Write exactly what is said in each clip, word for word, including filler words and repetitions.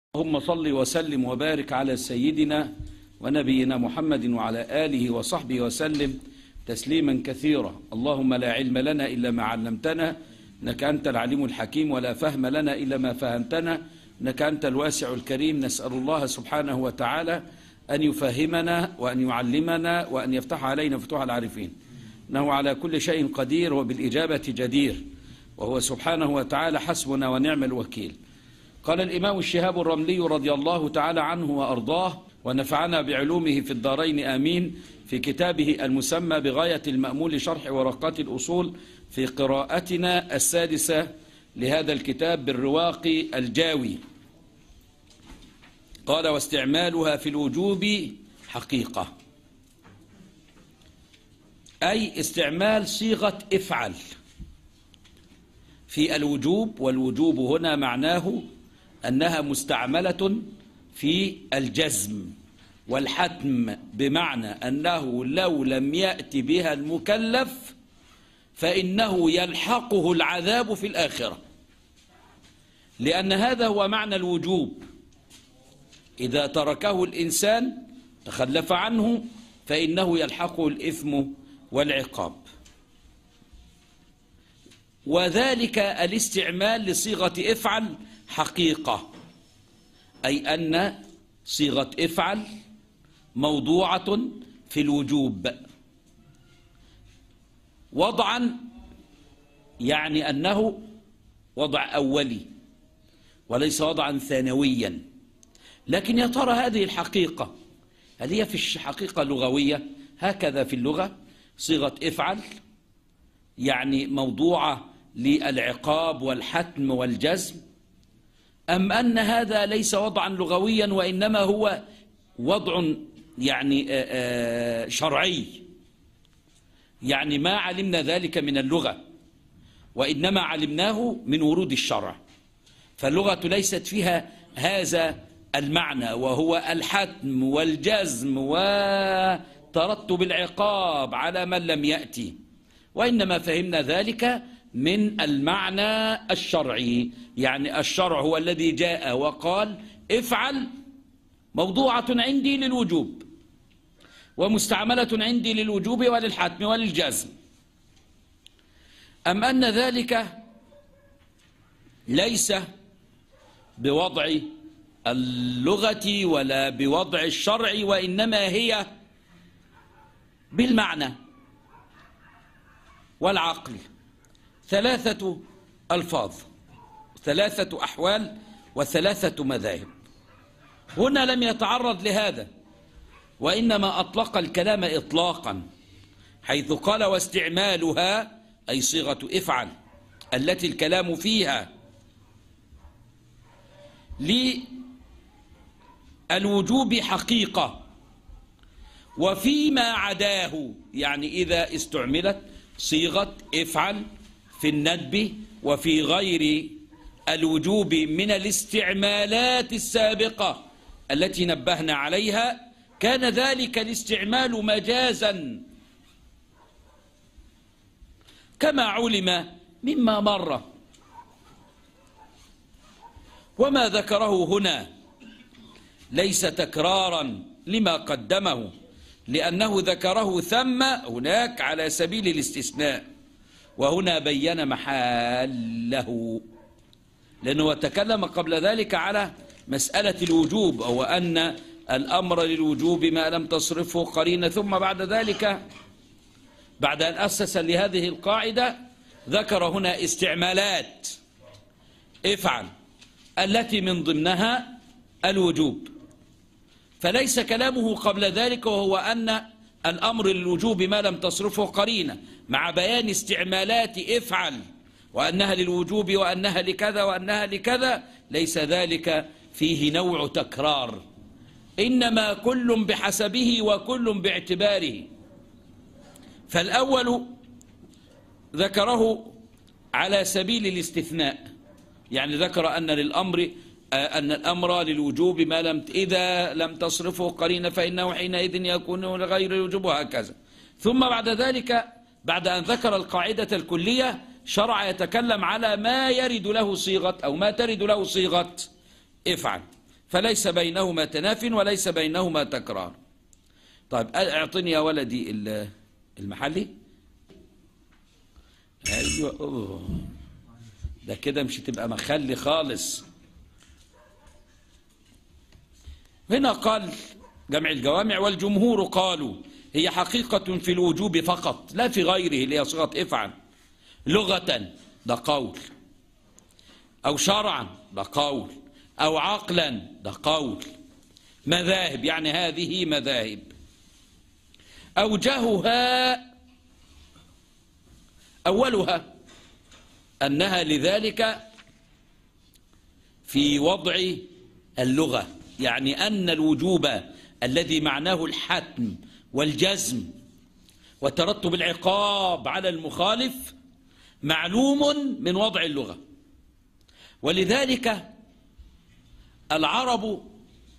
اللهم صل وسلم وبارك على سيدنا ونبينا محمد وعلى آله وصحبه وسلم تسليما كثيرا. اللهم لا علم لنا إلا ما علمتنا إنك أنت العليم الحكيم، ولا فهم لنا إلا ما فهمتنا إنك أنت الواسع الكريم. نسأل الله سبحانه وتعالى أن يفهمنا وأن يعلمنا وأن يفتح علينا فتوح العارفين، إنه على كل شيء قدير وبالإجابة جدير، وهو سبحانه وتعالى حسبنا ونعم الوكيل. قال الإمام الشهاب الرملي رضي الله تعالى عنه وأرضاه ونفعنا بعلومه في الدارين آمين، في كتابه المسمى بغاية المأمول شرح ورقات الأصول، في قراءتنا السادسة لهذا الكتاب بالرواق الجاوي. قال: واستعمالها في الوجوب حقيقة، أي استعمال صيغة افعل في الوجوب، والوجوب هنا معناه أنها مستعملة في الجزم والحتم، بمعنى أنه لو لم يأتي بها المكلف فإنه يلحقه العذاب في الآخرة، لأن هذا هو معنى الوجوب. إذا تركه الإنسان تخلف عنه فإنه يلحقه الإثم والعقاب. وذلك الاستعمال لصيغة افعل حقيقة، أي أن صيغة افعل موضوعة في الوجوب وضعا، يعني أنه وضع أولي وليس وضعا ثانويا. لكن يا ترى هذه الحقيقة هل هي في الحقيقة لغوية هكذا في اللغة صيغة افعل يعني موضوعة للعقاب والحتم والجزم، أم أن هذا ليس وضعا لغويا وإنما هو وضع يعني شرعي؟ يعني ما علمنا ذلك من اللغة، وإنما علمناه من ورود الشرع. فاللغة ليست فيها هذا المعنى، وهو الحتم والجزم وترتب العقاب على من لم يأتي، وإنما فهمنا ذلك من المعنى الشرعي. يعني الشرع هو الذي جاء وقال افعل موضوعة عندي للوجوب ومستعملة عندي للوجوب وللحتم وللجزم. أم أن ذلك ليس بوضع اللغة ولا بوضع الشرع، وإنما هي بالمعنى والعقل. ثلاثة ألفاظ، ثلاثة أحوال وثلاثة مذاهب. هنا لم يتعرض لهذا، وإنما أطلق الكلام إطلاقا، حيث قال: واستعمالها، أي صيغة افعل التي الكلام فيها للوجوب حقيقة، وفيما عداه، يعني إذا استعملت صيغة افعل في الندب وفي غير الوجوب من الاستعمالات السابقة التي نبهنا عليها، كان ذلك الاستعمال مجازا كما علم مما مر. وما ذكره هنا ليس تكرارا لما قدمه، لأنه ذكره ثم هناك على سبيل الاستثناء، وهنا بين محله، لأنه تكلم قبل ذلك على مسألة الوجوب، أو أن الأمر للوجوب ما لم تصرفه قرينة. ثم بعد ذلك بعد أن أسس لهذه القاعدة ذكر هنا استعمالات افعل التي من ضمنها الوجوب. فليس كلامه قبل ذلك وهو أن الأمر للوجوب ما لم تصرفه قرينة، مع بيان استعمالات افعل وأنها للوجوب وأنها لكذا وأنها لكذا، ليس ذلك فيه نوع تكرار، إنما كل بحسبه وكل باعتباره. فالأول ذكره على سبيل الاستثناء، يعني ذكر أن للأمر أن الأمر للوجوب ما لم إذا لم تصرفه قرينة فإنه حينئذ يكون لغير الوجوب، وهكذا. ثم بعد ذلك بعد أن ذكر القاعدة الكلية شرع يتكلم على ما يرد له صيغة أو ما ترد له صيغة افعل. فليس بينهما تناف وليس بينهما تكرار. طيب اعطني يا ولدي المحلي. ايوه أوه. ده كده مش تبقى مخلي خالص. هنا قال جمع الجوامع والجمهور قالوا هي حقيقة في الوجوب فقط لا في غيره، اللي هي صيغة افعل. لغة ده قول، أو شرعا ده قول، أو عقلا ده قول. مذاهب يعني هذه مذاهب. أوجهها أولها أنها لذلك في وضع اللغة، يعني أن الوجوب الذي معناه الحتم والجزم وترتب العقاب على المخالف معلوم من وضع اللغة. ولذلك العرب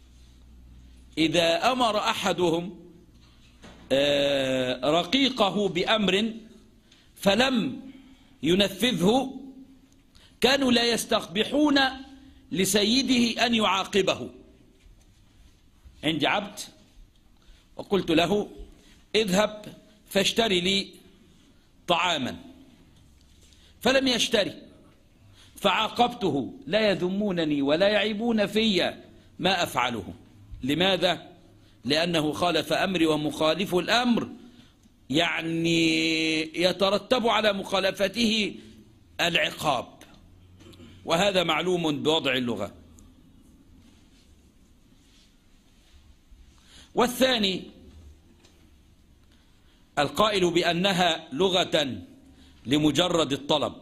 إذا أمر أحدهم رقيقه بأمر فلم ينفذه كانوا لا يستقبحون لسيده أن يعاقبه. عندي عبد وقلت له اذهب فاشتري لي طعاما، فلم يشتري، فعاقبته. لا يذمونني ولا يعيبون في ما أفعله. لماذا؟ لأنه خالف أمري، ومخالف الأمر يعني يترتب على مخالفته العقاب، وهذا معلوم بوضع اللغة. والثاني القائل بأنها لغة لمجرد الطلب.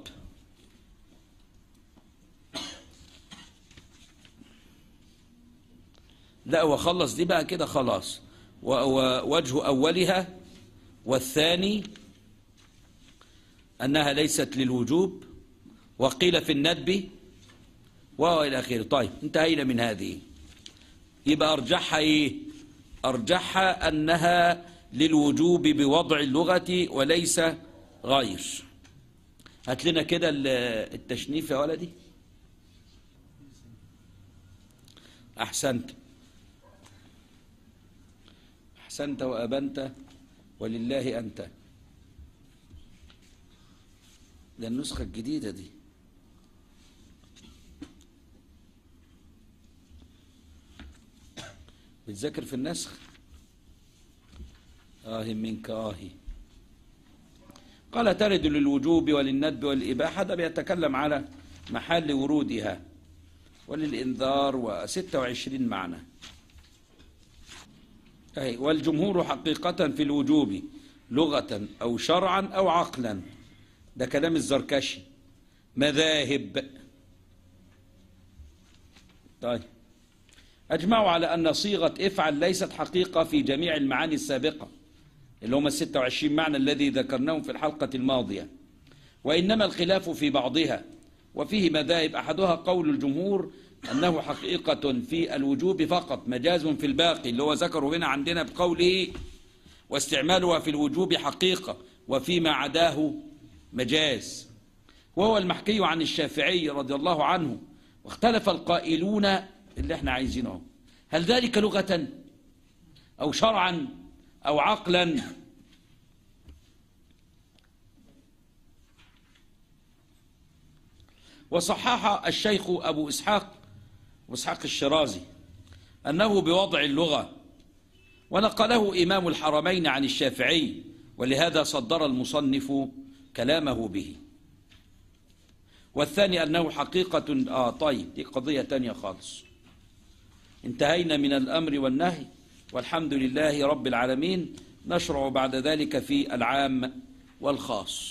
لا وخلص دي بقى كده خلاص. ووجه أولها والثاني أنها ليست للوجوب، وقيل في الندب وإلى آخره. طيب انتهينا من هذه. يبقى أرجحها إيه؟ أرجحها أنها للوجوب بوضع اللغة وليس غير. هات لنا كده التشنيف يا ولدي. أحسنت أحسنت وأبنت ولله أنت. ده النسخة الجديدة دي. بتذاكر في النسخ؟ آه منك آهي. قال ترد للوجوب وللندب والإباحة، ده بيتكلم على محل ورودها، وللإنذار وستة وعشرين معنى. أي والجمهور حقيقة في الوجوب لغة أو شرعا أو عقلا، ده كلام الزركشي. مذاهب. طيب أجمعوا على أن صيغة افعل ليست حقيقة في جميع المعاني السابقة اللي هم الستة وعشرين معنى الذي ذكرناهم في الحلقة الماضية، وإنما الخلاف في بعضها، وفيه مذاهب. أحدها قول الجمهور أنه حقيقة في الوجوب فقط، مجاز في الباقي، اللي هو ذكره هنا عندنا بقوله واستعمالها في الوجوب حقيقة وفيما عداه مجاز، وهو المحكي عن الشافعي رضي الله عنه. واختلف القائلون اللي احنا عايزينه، هل ذلك لغة أو شرعا أو عقلا؟ وصحح الشيخ أبو إسحاق وإسحاق الشرازي أنه بوضع اللغة، ونقله إمام الحرمين عن الشافعي، ولهذا صدر المصنف كلامه به. والثاني أنه حقيقة. آه طيب دي قضية تانية خالص. انتهينا من الأمر والنهي والحمد لله رب العالمين. نشرع بعد ذلك في العام والخاص.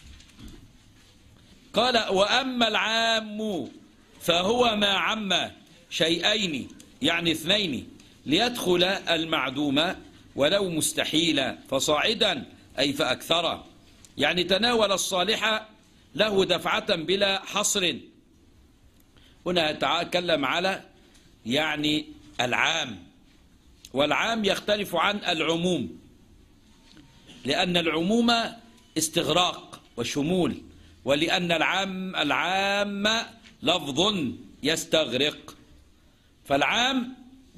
قال وأما العام فهو ما عم شيئين يعني اثنين ليدخل المعدوم ولو مستحيلا فصاعدا أي فأكثر، يعني تناول الصالح له دفعة بلا حصر. هنا يتكلم على يعني العام، والعام يختلف عن العموم، لأن العموم استغراق وشمول، ولأن العام العام لفظ يستغرق. فالعام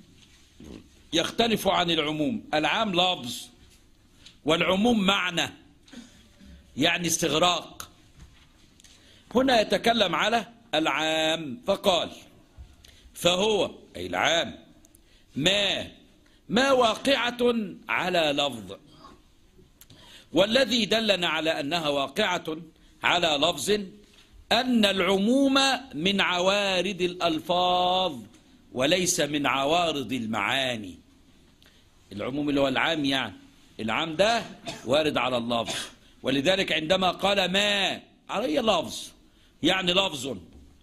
يختلف عن العموم. العام لفظ والعموم معنى، يعني استغراق. هنا يتكلم على العام فقال فهو أي العام ما ما واقعة على لفظ، والذي دلنا على أنها واقعة على لفظ أن العموم من عوارض الألفاظ وليس من عوارض المعاني. العموم اللي هو العام، يعني العام ده وارد على اللفظ، ولذلك عندما قال ما علي لفظ يعني لفظ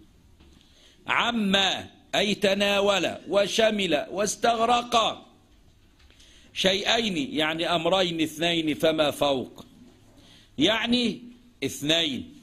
عم أي تناول وشمل واستغرق شيئين، يعني أمرين اثنين فما فوق، يعني اثنين.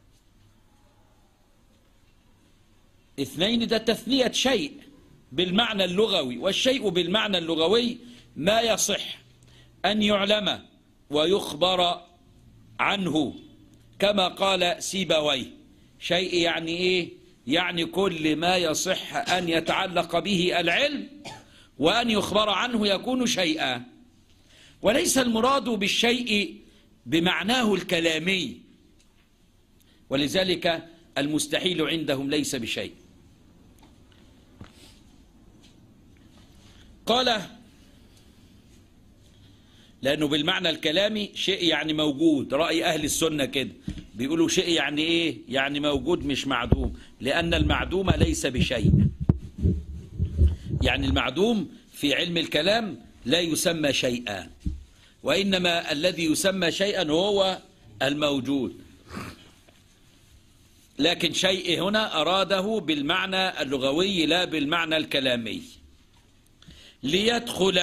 اثنين ده تثنية شيء بالمعنى اللغوي، والشيء بالمعنى اللغوي ما يصح أن يعلم ويخبر عنه، كما قال سيبويه. شيء يعني إيه؟ يعني كل ما يصح أن يتعلق به العلم وأن يخبر عنه يكون شيئا، وليس المراد بالشيء بمعناه الكلامي، ولذلك المستحيل عندهم ليس بشيء. قال لأنه بالمعنى الكلامي شيء يعني موجود. رأي أهل السنة كده بيقولوا شيء يعني إيه؟ يعني موجود مش معدوم، لأن المعدوم ليس بشيء. يعني المعدوم في علم الكلام لا يسمى شيئا، وإنما الذي يسمى شيئا هو الموجود. لكن شيء هنا أراده بالمعنى اللغوي لا بالمعنى الكلامي. ليدخل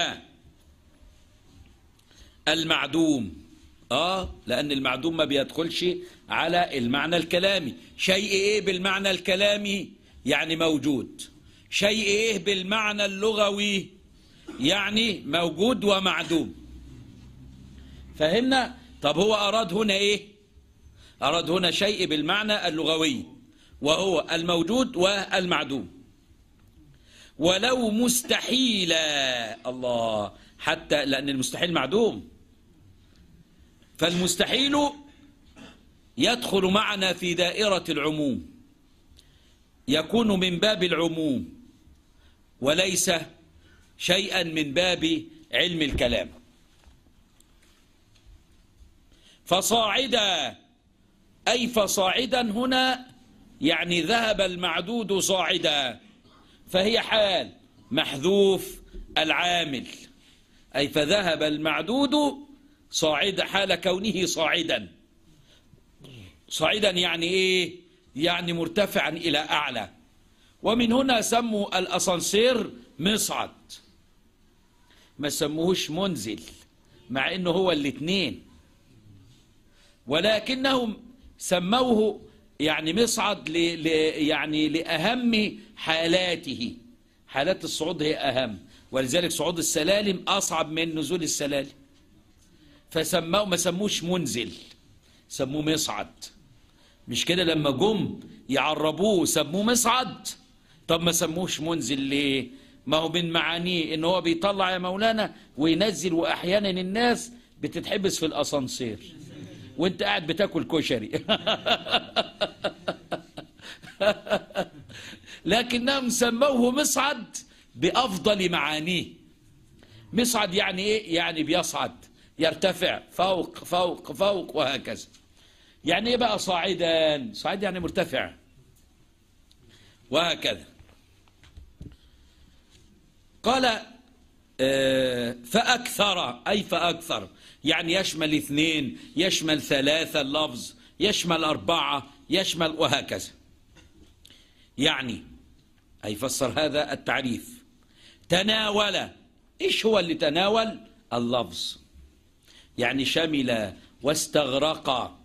المعدوم، آه لأن المعدوم ما بيدخلش على المعنى الكلامي. شيء إيه بالمعنى الكلامي؟ يعني موجود. شيء إيه بالمعنى اللغوي؟ يعني موجود ومعدوم. فهمنا؟ طب هو أراد هنا إيه؟ أراد هنا شيء بالمعنى اللغوي وهو الموجود والمعدوم. ولو مستحيلا، الله، حتى لأن المستحيل معدوم، فالمستحيل يدخل معنا في دائرة العموم، يكون من باب العموم وليس شيئا من باب علم الكلام. فصاعدا أي فصاعدا هنا يعني ذهب المعدود صاعدا، فهي حال محذوف العامل، أي فذهب المعدود صاعدا حال كونه صاعدا. صاعدا يعني إيه؟ يعني مرتفعا إلى أعلى. ومن هنا سموا الأسانسير مصعد، ما سموهش منزل، مع إنه هو الاثنين، ولكنهم سموه يعني مصعد ل... ل... يعني لأهم حالاته. حالات الصعود هي أهم، ولذلك صعود السلالم أصعب من نزول السلالم، فسموه ما سموش منزل، سموه مصعد. مش كده لما جم يعربوه سموه مصعد؟ طب ما سموهش منزل ليه؟ ما هو من معانيه ان هو بيطلع يا مولانا وينزل، واحيانا الناس بتتحبس في الاسانسير وانت قاعد بتاكل كشري لكنهم سموه مصعد بافضل معانيه. مصعد يعني ايه؟ يعني بيصعد، يرتفع فوق فوق فوق وهكذا. يعني ايه بقى صاعدا؟ صاعد يعني مرتفع وهكذا. قال آه فأكثر أي فأكثر يعني يشمل اثنين، يشمل ثلاثة اللفظ، يشمل أربعة، يشمل وهكذا. يعني أي فسر هذا التعريف. تناول، إيش هو اللي تناول؟ اللفظ، يعني شمل واستغرق.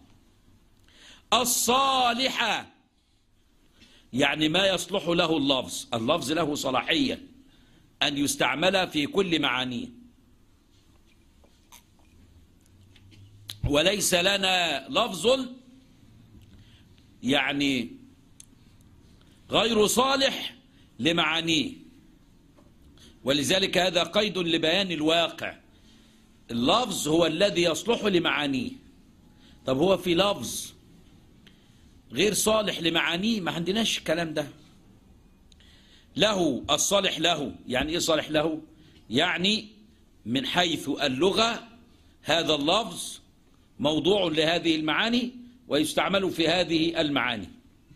الصالحة يعني ما يصلح له اللفظ، اللفظ له صلاحية أن يستعمل في كل معانيه، وليس لنا لفظ يعني غير صالح لمعانيه. ولذلك هذا قيد لبيان الواقع. اللفظ هو الذي يصلح لمعانيه. طب هو في لفظ غير صالح لمعانيه؟ ما عندناش الكلام ده. له الصالح له، يعني ايه صالح له؟ يعني من حيث اللغة هذا اللفظ موضوع لهذه المعاني ويستعمل في هذه المعاني.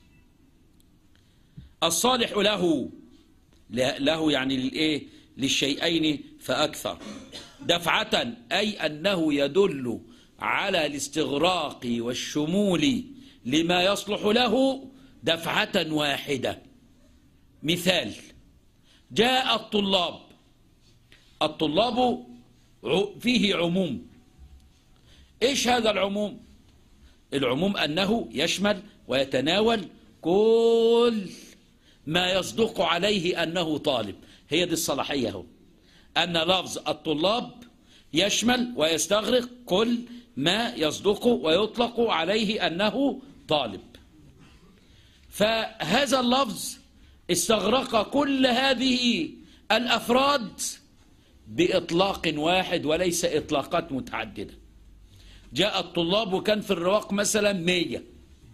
الصالح له، له يعني للايه؟ للشيئين فأكثر. دفعة أي أنه يدل على الاستغراق والشمول لما يصلح له دفعة واحدة. مثال: جاء الطلاب. الطلاب فيه عموم. إيش هذا العموم؟ العموم أنه يشمل ويتناول كل ما يصدق عليه أنه طالب. هي دي الصلاحية هو، أن لفظ الطلاب يشمل ويستغرق كل ما يصدق ويطلق عليه أنه طالب. فهذا اللفظ استغرق كل هذه الأفراد بإطلاق واحد وليس إطلاقات متعددة. جاء الطلاب وكان في الرواق مثلا مية.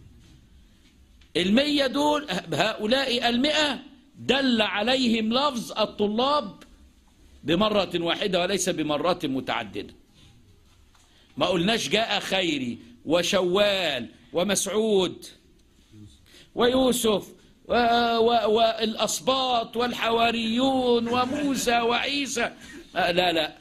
المية دول هؤلاء المئة دل عليهم لفظ الطلاب بمرة واحدة وليس بمرات متعددة. ما قلناش جاء خيري وشوال ومسعود ويوسف والأسباط والحواريون وموسى وعيسى، لا لا،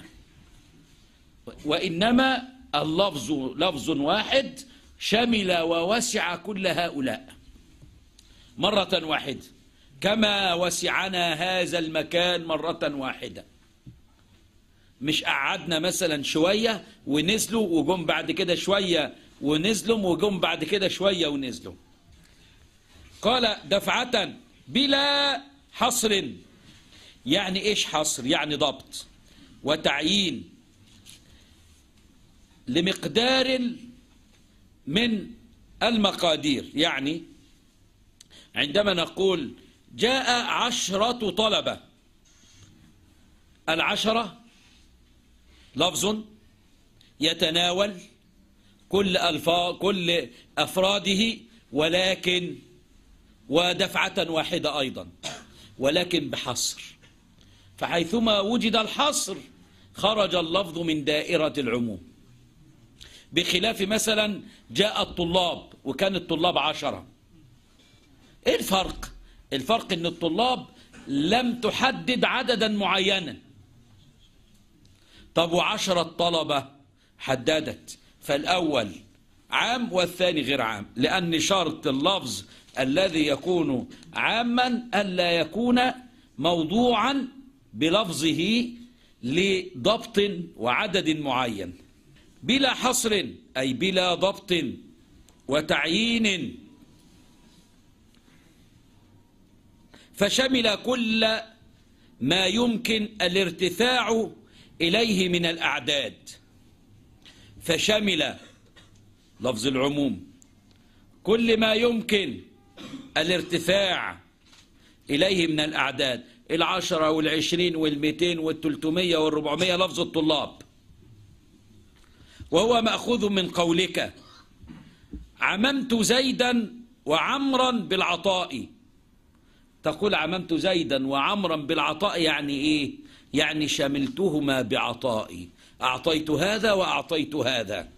وإنما اللفظ لفظ واحد شمل ووسع كل هؤلاء مرة واحدة، كما وسعنا هذا المكان مرة واحدة. مش قعدنا مثلا شوية ونزلوا وجم بعد كده شوية ونزلوا وجم بعد كده شوية ونزلوا. قال دفعة بلا حصر. يعني ايش حصر؟ يعني ضبط وتعيين لمقدار من المقادير. يعني عندما نقول جاء عشرة طلبة، العشرة لفظ يتناول كل ألفاظ كل أفراده، ولكن ودفعة واحدة أيضا، ولكن بحصر. فحيثما وجد الحصر خرج اللفظ من دائرة العموم، بخلاف مثلا جاء الطلاب وكان الطلاب عشرة. ايه الفرق؟ الفرق ان الطلاب لم تحدد عددا معينا. طب وعشرة طلبة حددت، فالأول عام والثاني غير عام، لأن شرط اللفظ الذي يكون عاما ألا يكون موضوعا بلفظه لضبط وعدد معين. بلا حصر أي بلا ضبط وتعيين، فشمل كل ما يمكن الارتفاع إليه من الأعداد. فشمل لفظ العموم كل ما يمكن الارتفاع إليه من الأعداد، العشرة والعشرين والمئتين والتلتمية والربعمية لفظ الطلاب. وهو مأخوذ من قولك عممت زيدا وعمرا بالعطاء. تقول عممت زيدا وعمرا بالعطاء، يعني إيه؟ يعني شملتهما بعطائي، أعطيت هذا وأعطيت هذا،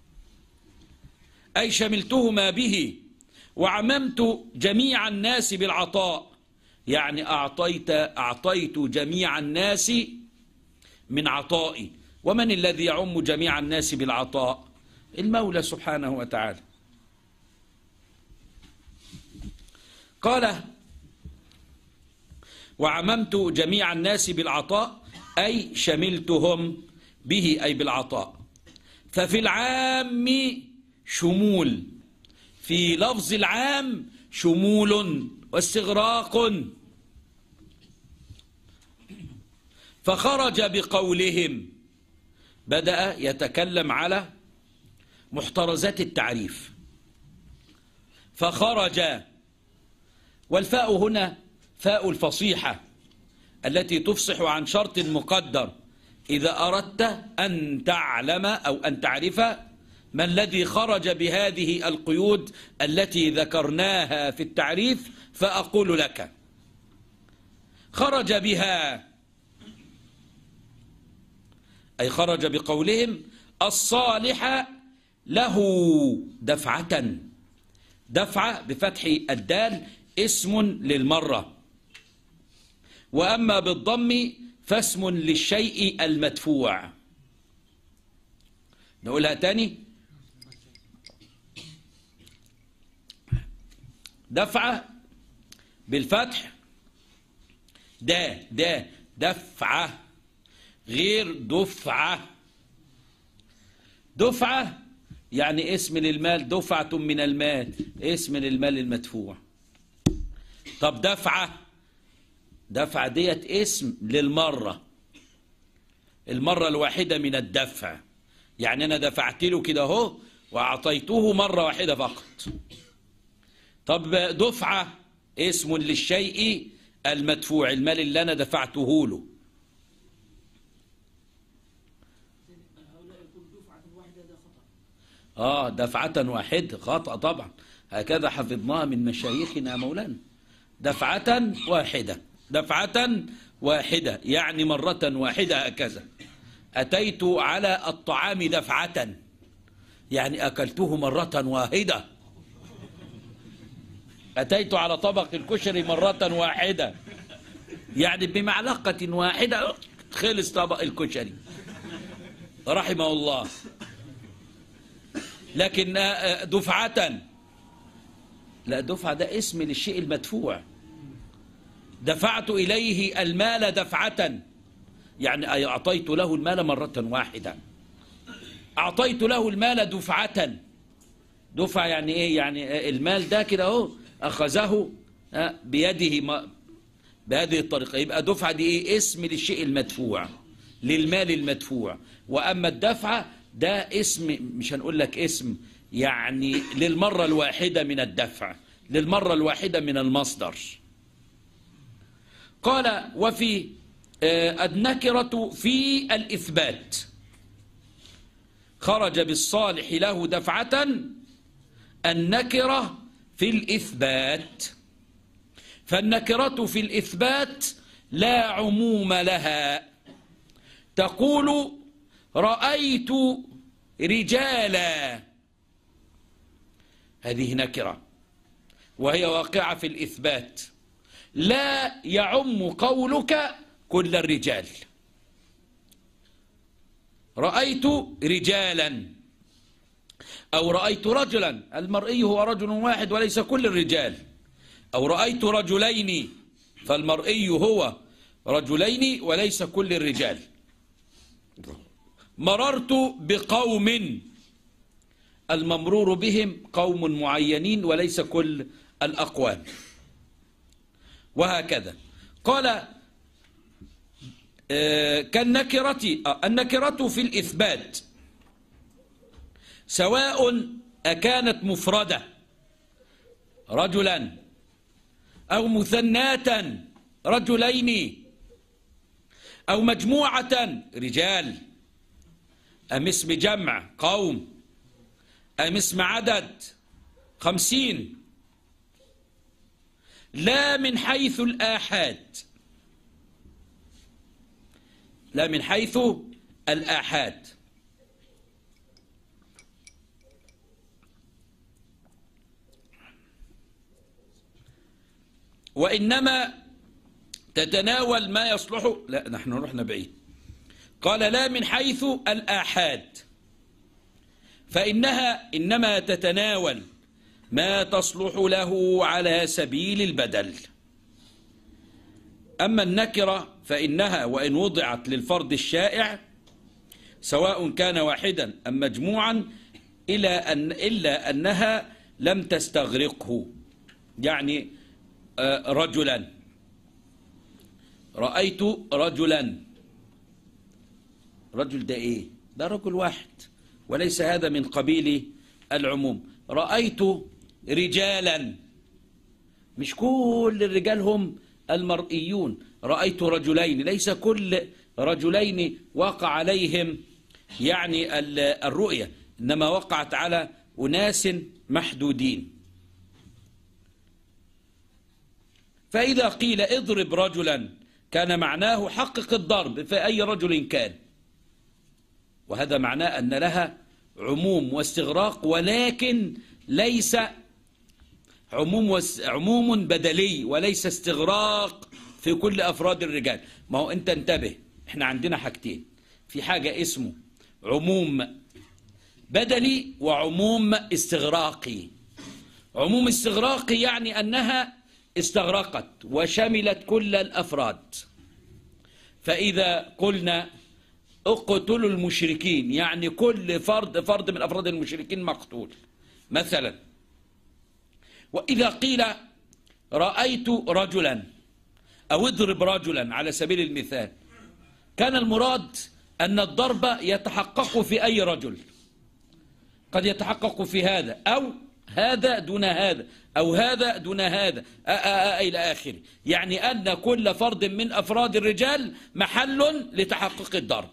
أي شملتهما به. وعممت جميع الناس بالعطاء، يعني أعطيت أعطيت جميع الناس من عطائي. ومن الذي يعم جميع الناس بالعطاء؟ المولى سبحانه وتعالى. قال وعممت جميع الناس بالعطاء أي شملتهم به أي بالعطاء. ففي العام شمول، في لفظ العام شمول واستغراق. فخرج بقولهم، بدأ يتكلم على محترزات التعريف. فخرج، والفاء هنا فاء الفصيحة التي تفصح عن شرط مقدر إذا أردت أن تعلم أو أن تعرف ما الذي خرج بهذه القيود التي ذكرناها في التعريف، فأقول لك خرج بها، أي خرج بقولهم الصالح له دفعة. دفعة بفتح الدال اسم للمرة، وأما بالضم فاسم للشيء المدفوع. نقولها تاني، دفعة بالفتح دا دا دفعة غير دفعة. دفعة يعني اسم للمال، دفعة من المال اسم للمال المدفوع. طب دفعة، دفعة ديت اسم للمرة، المرة الواحدة من الدفع، يعني أنا دفعت له كده اهو وأعطيته مرة واحدة فقط. طب دفعة اسم للشيء المدفوع، المال اللي أنا دفعته له. آه دفعة واحدة خطأ طبعا، هكذا حفظناها من مشايخنا مولانا. دفعة واحدة، دفعة واحدة يعني مرة واحدة. هكذا أتيت على الطعام دفعة يعني أكلته مرة واحدة. أتيت على طبق الكشري مرة واحدة يعني بمعلقة واحدة خلص طبق الكشري رحمه الله. لكن دفعة لا، دفعة ده اسم للشيء المدفوع. دفعت إليه المال دفعة يعني أي أعطيت له المال مرة واحدة. أعطيت له المال دفعة، دفعة يعني إيه؟ يعني المال ده كده أهو أخذه بيده بهذه الطريقة، يبقى دفعة دي إيه؟ اسم للشيء المدفوع، للمال المدفوع. وأما الدفعة ده اسم، مش هنقول لك اسم يعني للمرة الواحدة من الدفع، للمرة الواحدة من المصدر. قال وفي النكرة في الإثبات خرج بالصالح له دفعة. النكرة في الإثبات، فالنكرة في الإثبات لا عموم لها. تقول رأيت رجالا، هذه نكرة وهي واقعة في الإثبات، لا يعم قولك كل الرجال. رأيت رجالا أو رأيت رجلا، المرئي هو رجل واحد وليس كل الرجال. أو رأيت رجلين، فالمرئي هو رجلين وليس كل الرجال. مررت بقوم، الممرور بهم قوم معينين وليس كل الأقوام. وهكذا قال آه كالنكرة. آه النكرة في الإثبات سواء أكانت مفردة رجلا أو مثناة رجلين أو مجموعة رجال، أم اسم جمع قوم، أم اسم عدد خمسين، لا من حيث الآحاد، لا من حيث الآحاد. وإنما تتناول ما يصلح، لا نحن رحنا بعيد. قال لا من حيث الآحاد، فإنها إنما تتناول ما تصلح له على سبيل البدل. أما النكرة فإنها وإن وضعت للفرد الشائع سواء كان واحدا أم مجموعا إلا, أن إلا أنها لم تستغرقه. يعني رجلا، رأيت رجلا، رجل ده إيه؟ ده رجل واحد وليس هذا من قبيل العموم. رأيت رجالا، مش كل الرجال هم المرئيون. رأيت رجلين، ليس كل رجلين وقع عليهم يعني الرؤية، إنما وقعت على أناس محدودين. فإذا قيل اضرب رجلا كان معناه حقق الضرب في أي رجل كان، وهذا معناه أن لها عموم واستغراق، ولكن ليس عموم عموم بدلي وليس استغراق في كل أفراد الرجال. ما هو أنت انتبه، احنا عندنا حاجتين، في حاجة اسمه عموم بدلي وعموم استغراقي. عموم استغراقي يعني أنها استغرقت وشملت كل الأفراد. فإذا قلنا اقتلوا المشركين يعني كل فرد فرد من أفراد المشركين مقتول مثلا. وإذا قيل رأيت رجلا أو اضرب رجلا على سبيل المثال، كان المراد أن الضرب يتحقق في أي رجل، قد يتحقق في هذا أو هذا دون هذا أو هذا دون هذا إلى آخره، يعني أن كل فرد من أفراد الرجال محل لتحقق الضرب.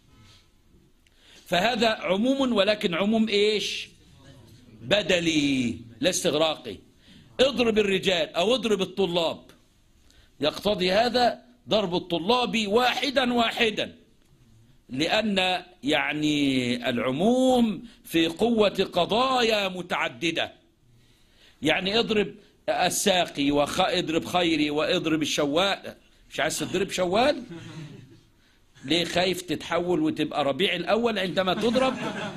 فهذا عموم، ولكن عموم إيش؟ بدلي لا استغراقي. اضرب الرجال أو اضرب الطلاب، يقتضي هذا ضرب الطلاب واحدا واحدا، لأن يعني العموم في قوة قضايا متعددة. يعني اضرب الساقي واضرب خيري واضرب الشوال. مش عايز تضرب شوال؟ ليه خايف تتحول وتبقى ربيع الأول عندما تضرب؟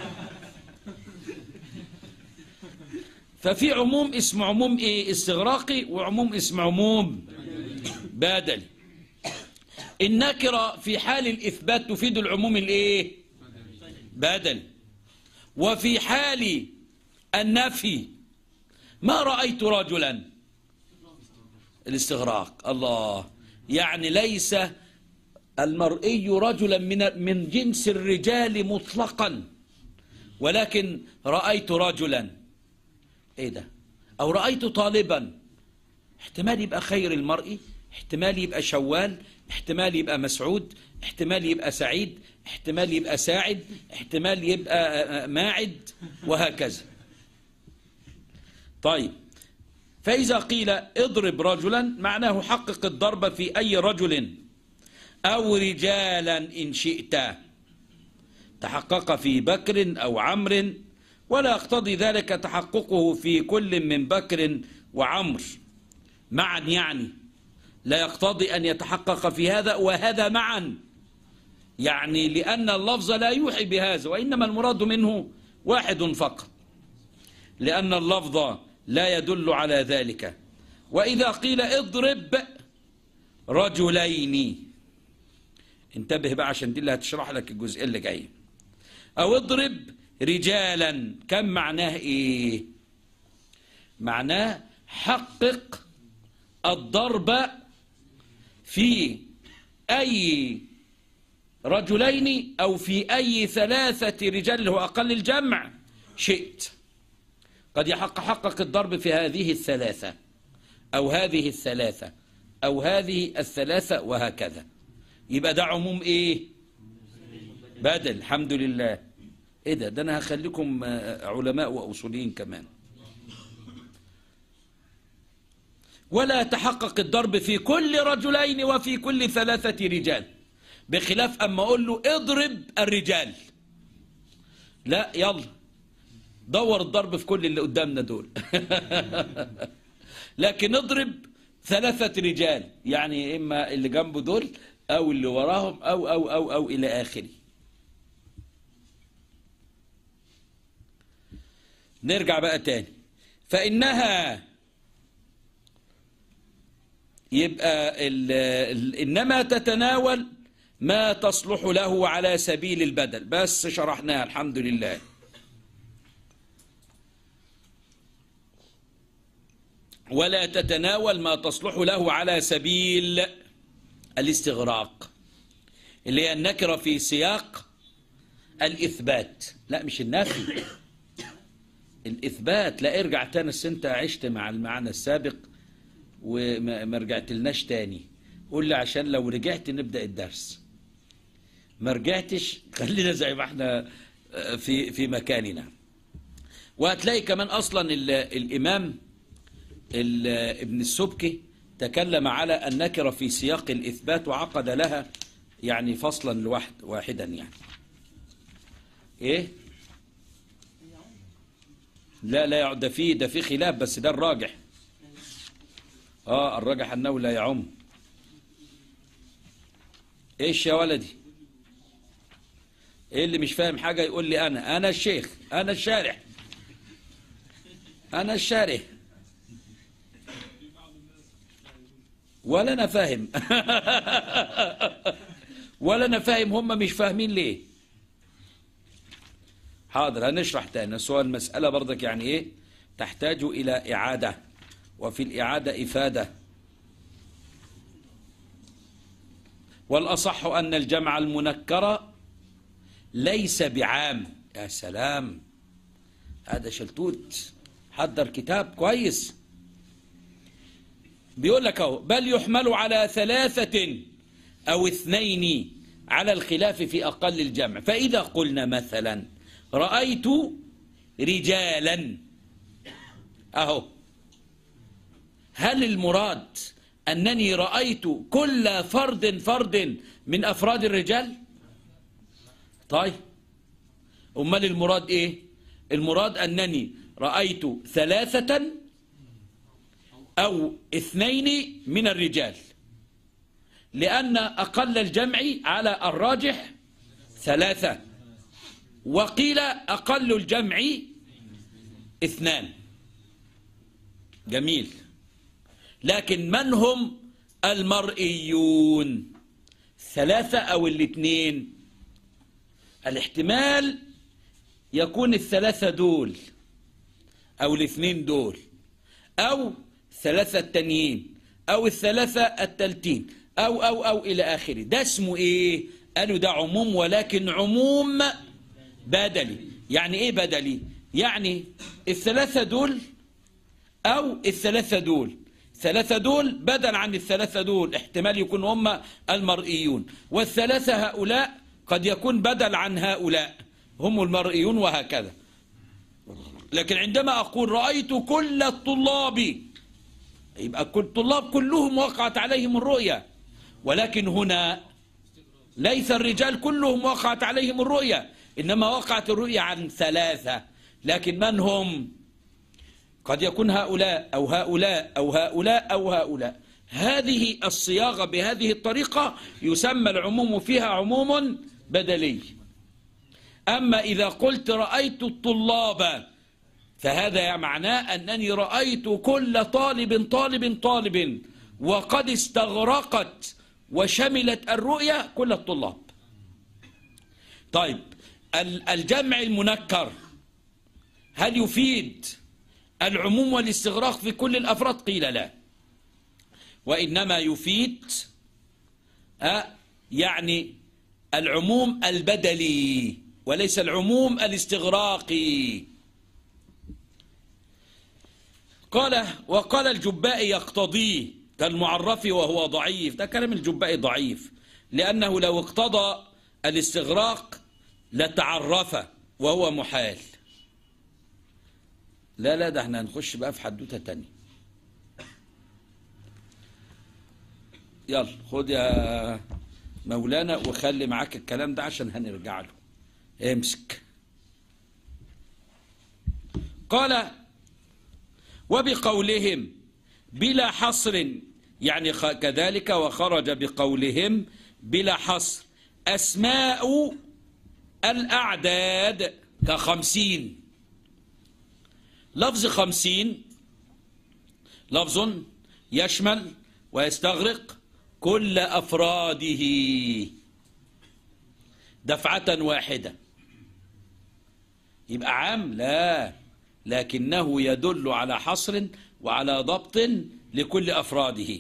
ففي عموم اسم عموم ايه؟ استغراقي، وعموم اسم عموم بدلي. النكرة في حال الإثبات تفيد العموم الايه؟ بدلي. وفي حال النفي ما رأيت رجلا الاستغراق. الله، يعني ليس المرئي رجلا من من جنس الرجال مطلقا، ولكن رأيت رجلا. ايه ده؟ او رأيت طالبا، احتمال يبقى خير المرئي، احتمال يبقى شوال، احتمال يبقى مسعود، احتمال يبقى سعيد، احتمال يبقى ساعد، احتمال يبقى ماعد، وهكذا. طيب، فإذا قيل اضرب رجلا معناه حقق الضرب في أي رجل أو رجالا إن شئت، تحقق في بكر أو عمرو، ولا يقتضي ذلك تحققه في كل من بكر وعمر معا، يعني لا يقتضي أن يتحقق في هذا وهذا معا، يعني لأن اللفظ لا يوحي بهذا، وإنما المراد منه واحد فقط، لأن اللفظ لا يدل على ذلك. وإذا قيل اضرب رجلين، انتبه بقى عشان دي اللي هتشرح لك الجزء اللي جاي، أو اضرب رجالا، كم معناه إيه؟ معناه حقق الضرب في أي رجلين أو في أي ثلاثة رجال اللي هو أقل الجمع شئت. قد يحقق حقق الضرب في هذه الثلاثة أو هذه الثلاثة أو هذه الثلاثة وهكذا. يبقى ده عموم إيه؟ بدل. الحمد لله. إيه ده؟ ده أنا هخليكم علماء وأصوليين كمان. ولا يتحقق الضرب في كل رجلين وفي كل ثلاثة رجال، بخلاف أما أقول له اضرب الرجال، لا يلا دور الضرب في كل اللي قدامنا دول. لكن اضرب ثلاثة رجال، يعني إما اللي جنبه دول أو اللي وراهم أو أو أو أو إلى آخره. نرجع بقى تاني. فإنها يبقى ال ال إنما تتناول ما تصلح له على سبيل البدل، بس شرحناها الحمد لله. ولا تتناول ما تصلح له على سبيل الاستغراق، اللي هي النكرة في سياق الإثبات، لا مش النفي، الإثبات. لا ارجع تاني، انت عشت مع المعنى السابق وما رجعت لناش تاني، قول لي عشان لو رجعت نبدأ الدرس. ما رجعتش خلينا زي ما احنا في في مكاننا. وهتلاقي كمان اصلا الامام ابن السبكي تكلم على النكرة في سياق الإثبات وعقد لها يعني فصلا لوحد واحدا يعني. ايه؟ لا لا يعد، ده فيه ده فيه خلاف، بس ده الراجح. اه الراجح انه لا يعم. ايش يا ولدي؟ ايه اللي مش فاهم حاجة يقول لي انا انا الشيخ، انا الشارح، انا الشارح. ولا انا فاهم ولا انا فاهم هم مش فاهمين ليه. حاضر هنشرح تاني. سؤال المسألة برضك يعني ايه تحتاج الى اعادة، وفي الاعادة افادة. والاصح ان الجمع المنكر ليس بعام. يا سلام، هذا شلتوت حضر كتاب كويس. بيقول لك اهو بل يحمل على ثلاثة أو اثنين على الخلاف في أقل الجمع. فإذا قلنا مثلا رأيت رجالا أهو، هل المراد أنني رأيت كل فرد فرد من أفراد الرجال؟ طيب أمال المراد إيه؟ المراد أنني رأيت ثلاثة أو اثنين من الرجال، لأن أقل الجمع على الراجح ثلاثة، وقيل أقل الجمع اثنان. جميل. لكن من هم المرئيون؟ ثلاثة أو الاثنين؟ الاحتمال يكون الثلاثة دول أو الاثنين دول أو ثلاثة التانيين أو الثلاثة التالتين أو أو أو إلى آخره. ده اسمه إيه؟ قالوا ده عموم، ولكن عموم بدلي. يعني إيه بدلي؟ يعني الثلاثة دول أو الثلاثة دول، الثلاثة دول بدل عن الثلاثة دول، احتمال يكون هم المرئيون، والثلاثة هؤلاء قد يكون بدل عن هؤلاء هم المرئيون، وهكذا. لكن عندما أقول رأيت كل الطلاب، يبقى كل الطلاب كلهم وقعت عليهم الرؤيا، ولكن هنا ليس الرجال كلهم وقعت عليهم الرؤيا، إنما وقعت الرؤيا عن ثلاثة. لكن من هم؟ قد يكون هؤلاء أو هؤلاء أو هؤلاء أو هؤلاء. هذه الصياغة بهذه الطريقة يسمى العموم فيها عموم بدلي. أما إذا قلت رأيت الطلاب فهذا معناه أنني رأيت كل طالب طالب طالب، وقد استغرقت وشملت الرؤية كل الطلاب. طيب الجمع المنكر هل يفيد العموم والاستغراق في كل الأفراد؟ قيل لا، وإنما يفيد أه يعني العموم البدلي وليس العموم الاستغراقي. قال وقال الجبائي يقتضيه كالمعرف وهو ضعيف. ده كلام الجبائي ضعيف، لأنه لو اقتضى الاستغراق لتعرف وهو محال. لا لا، ده احنا هنخش بقى في حدوته تانية. يلا خد يا مولانا وخلي معاك الكلام ده عشان هنرجع له. امسك. قال وبقولهم بلا حصر، يعني كذلك وخرج بقولهم بلا حصر أسماء الأعداد كخمسين. لفظ خمسين لفظ يشمل ويستغرق كل أفراده دفعة واحدة. يبقى عام؟ لا، لكنه يدل على حصر وعلى ضبط لكل أفراده.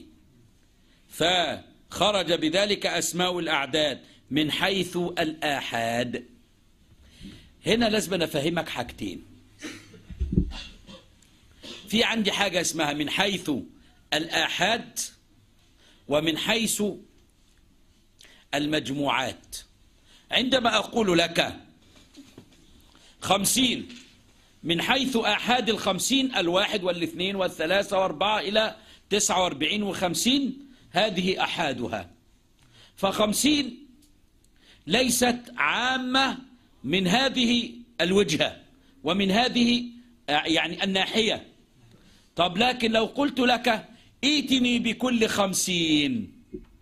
فخرج بذلك أسماء الأعداد من حيث الآحاد. هنا لازم نفهمك حاجتين. في عندي حاجة اسمها من حيث الآحاد ومن حيث المجموعات. عندما أقول لك خمسين من حيث آحاد الخمسين الواحد والاثنين والثلاثة واربعة إلى تسعة واربعين وخمسين، هذه أحادها. فخمسين ليست عامة من هذه الوجهة ومن هذه يعني الناحية. طب لكن لو قلت لك ائتني بكل خمسين،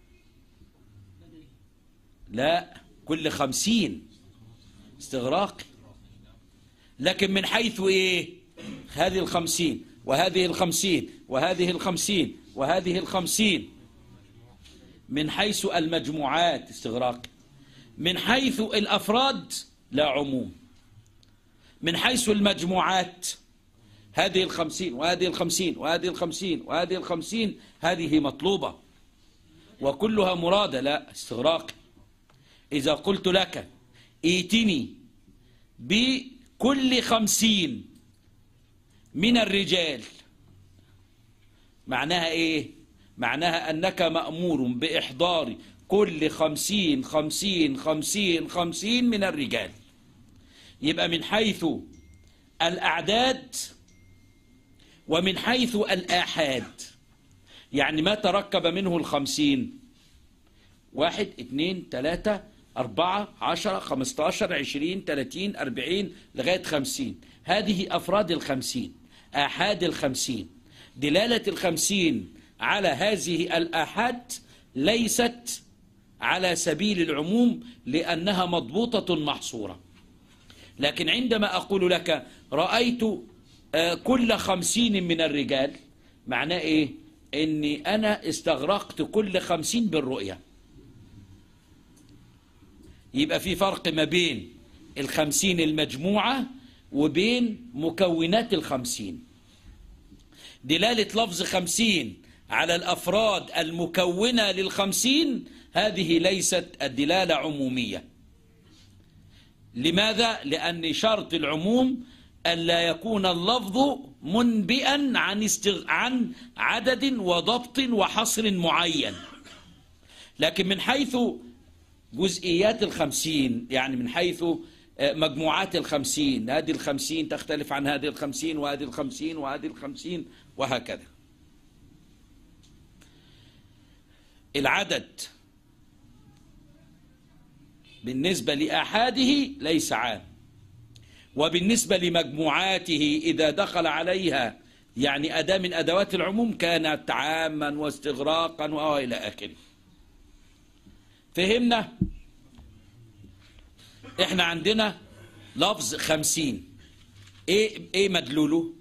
لا، كل خمسين استغراقي. لكن من حيث ايه؟ هذه الخمسين وهذه الخمسين وهذه الخمسين وهذه الخمسين، من حيث المجموعات استغراقي. من حيث الأفراد لا عموم. من حيث المجموعات هذه الخمسين وهذه الخمسين وهذه الخمسين وهذه الخمسين، هذه مطلوبة وكلها مرادة، لا استغراقي. إذا قلت لك ائتني بكل خمسين من الرجال، معناها إيه؟ معناها أنك مأمور بإحضار كل خمسين خمسين خمسين خمسين من الرجال. يبقى من حيث الأعداد ومن حيث الآحاد، يعني ما تركب منه الخمسين، واحد اثنين ثلاثة أربعة عشرة خمستاشر عشرين ثلاثين أربعين لغاية خمسين، هذه أفراد الخمسين، آحاد الخمسين. دلالة الخمسين على هذه الآحاد ليست على سبيل العموم لأنها مضبوطة محصورة. لكن عندما أقول لك رأيت كل خمسين من الرجال، معناه إيه؟ إني أنا استغرقت كل خمسين بالرؤية. يبقى في فرق ما بين الخمسين المجموعة وبين مكونات الخمسين. دلالة لفظ خمسين على الأفراد المكونة للخمسين هذه ليست الدلالة عمومية. لماذا؟ لأن شرط العموم ألا يكون اللفظ منبئا عن, استغ... عن عدد وضبط وحصر معين. لكن من حيث جزئيات الخمسين، يعني من حيث مجموعات الخمسين، هذه الخمسين تختلف عن هذه الخمسين وهذه الخمسين وهذه الخمسين وهكذا. العدد بالنسبة لآحاده ليس عام، وبالنسبة لمجموعاته إذا دخل عليها يعني أداة من أدوات العموم كانت عاما واستغراقا وإلى آخره. فهمنا؟ إحنا عندنا لفظ خمسين، إيه إيه مدلوله؟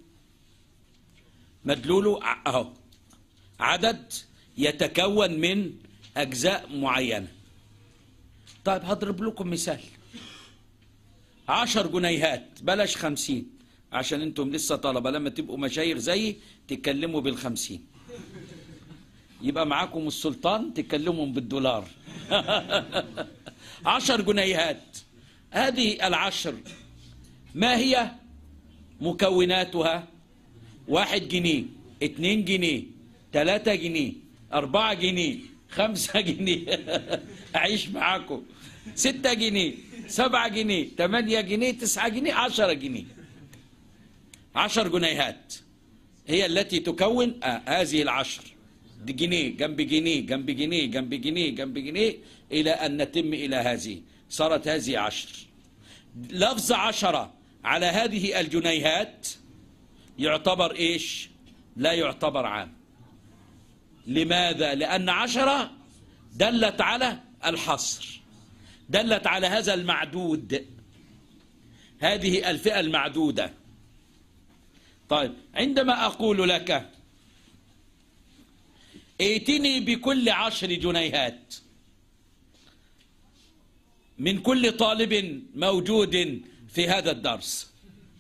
مدلوله أهو عدد يتكون من أجزاء معينة. طيب هضرب لكم مثال، عشر جنيهات، بلاش خمسين عشان انتم لسه طلبة، لما تبقوا مشايخ زي تتكلموا بالخمسين، يبقى معاكم السلطان تكلموا بالدولار. عشر جنيهات، هذه العشر ما هي مكوناتها؟ واحد جنيه، اتنين جنيه، تلاتة جنيه، أربعة جنيه، خمسة جنيه، أعيش معاكم، ستة جنيه، سبعة جنيه، تمانية جنيه، تسعة جنيه، عشرة جنيه. عشر جنيهات هي التي تكون آه هذه العشر. دي جنيه جنب جنيه جنب جنيه جنب جنيه جنب جنيه إلى أن نتم إلى هذه، صارت هذه عشر. لفظ عشرة على هذه الجنيهات يعتبر إيش؟ لا يعتبر عام. لماذا؟ لأن عشرة دلت على الحصر، دلت على هذا المعدود، هذه الفئة المعدودة. طيب عندما أقول لك ائتني بكل عشر جنيهات من كل طالب موجود في هذا الدرس،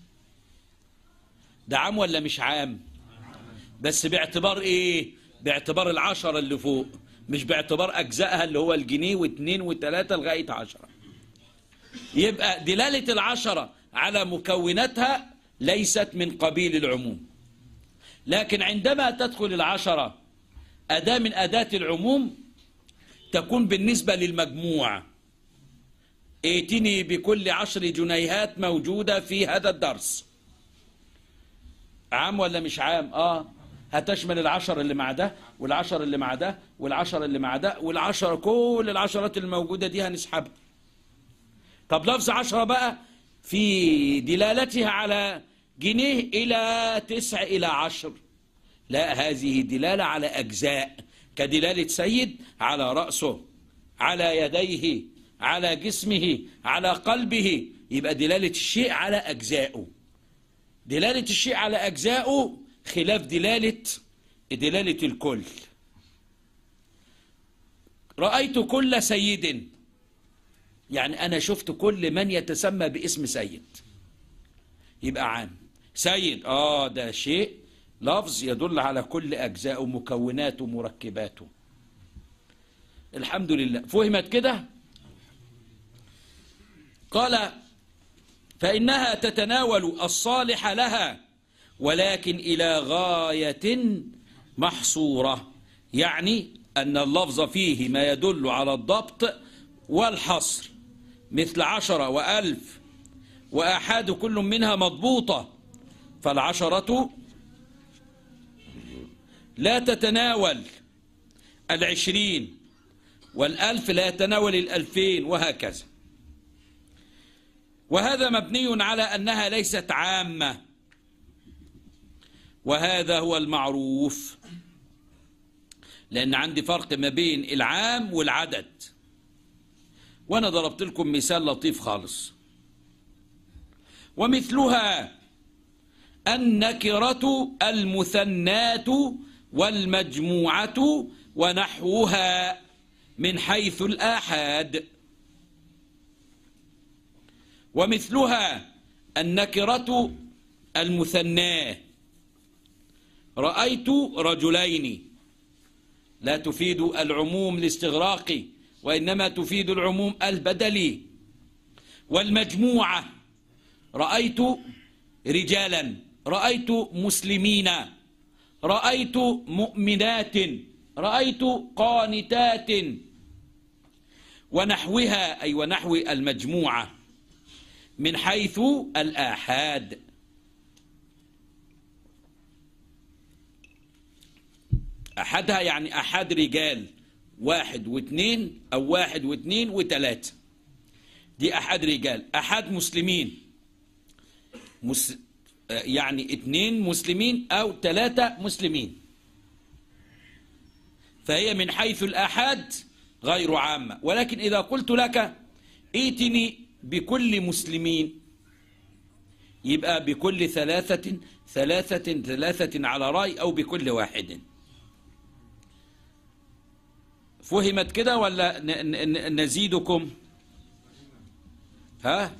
ده عام ولا مش عام؟ بس باعتبار ايه؟ باعتبار العشرة اللي فوق، مش باعتبار أجزائها اللي هو الجنيه واثنين وثلاثة لغاية عشرة. يبقى دلالة العشرة على مكوناتها ليست من قبيل العموم. لكن عندما تدخل العشرة أداة من أداة العموم تكون بالنسبة للمجموع. ائتني بكل عشر جنيهات موجودة في هذا الدرس. عام ولا مش عام؟ آه هتشمل العشر اللي مع ده والعشر اللي مع ده والعشر اللي مع ده والعشر، كل العشرات الموجودة دي هنسحبها. طب لفظ عشرة بقى في دلالتها على جنيه إلى تسع إلى عشر، لا، هذه دلالة على أجزاء، كدلالة سيد على رأسه، على يديه، على جسمه، على قلبه، يبقى دلالة الشيء على أجزائه. دلالة الشيء على أجزائه خلاف دلالة دلالة الكل. رأيت كل سيد، يعني أنا شفت كل من يتسمى باسم سيد، يبقى عام. سيد آه ده شيء لفظ يدل على كل أجزاء ومكوناته ومركباته. الحمد لله، فهمت كده؟ قال فإنها تتناول الصالح لها ولكن إلى غاية محصورة، يعني أن اللفظ فيه ما يدل على الضبط والحصر، مثل عشرة وألف وآحاد كل منها مضبوطة، فالعشرة لا تتناول العشرين والألف لا يتناول الألفين وهكذا. وهذا مبني على أنها ليست عامة، وهذا هو المعروف، لأن عندي فرق ما بين العام والعدد. وأنا ضربت لكم مثال لطيف خالص. ومثلها النكرة المثناة والمجموعة ونحوها من حيث الآحاد. ومثلها النكرة المثناة، رأيت رجلين، لا تفيد العموم الاستغراقي وإنما تفيد العموم البدلي. والمجموعة، رأيت رجالا، رأيت مسلمين، رأيت مؤمنات، رأيت قانتات، ونحوها أي ونحو المجموعة من حيث الآحاد. أحدها يعني أحد رجال، واحد واثنين أو واحد واثنين وثلاثة، دي أحد رجال. أحد مسلمين، مس يعني اثنين مسلمين أو ثلاثة مسلمين، فهي من حيث الآحاد غير عامة. ولكن إذا قلت لك ائتني بكل مسلمين، يبقى بكل ثلاثة ثلاثة ثلاثة على رأي، أو بكل واحد. فهمت كده ولا نزيدكم؟ ها؟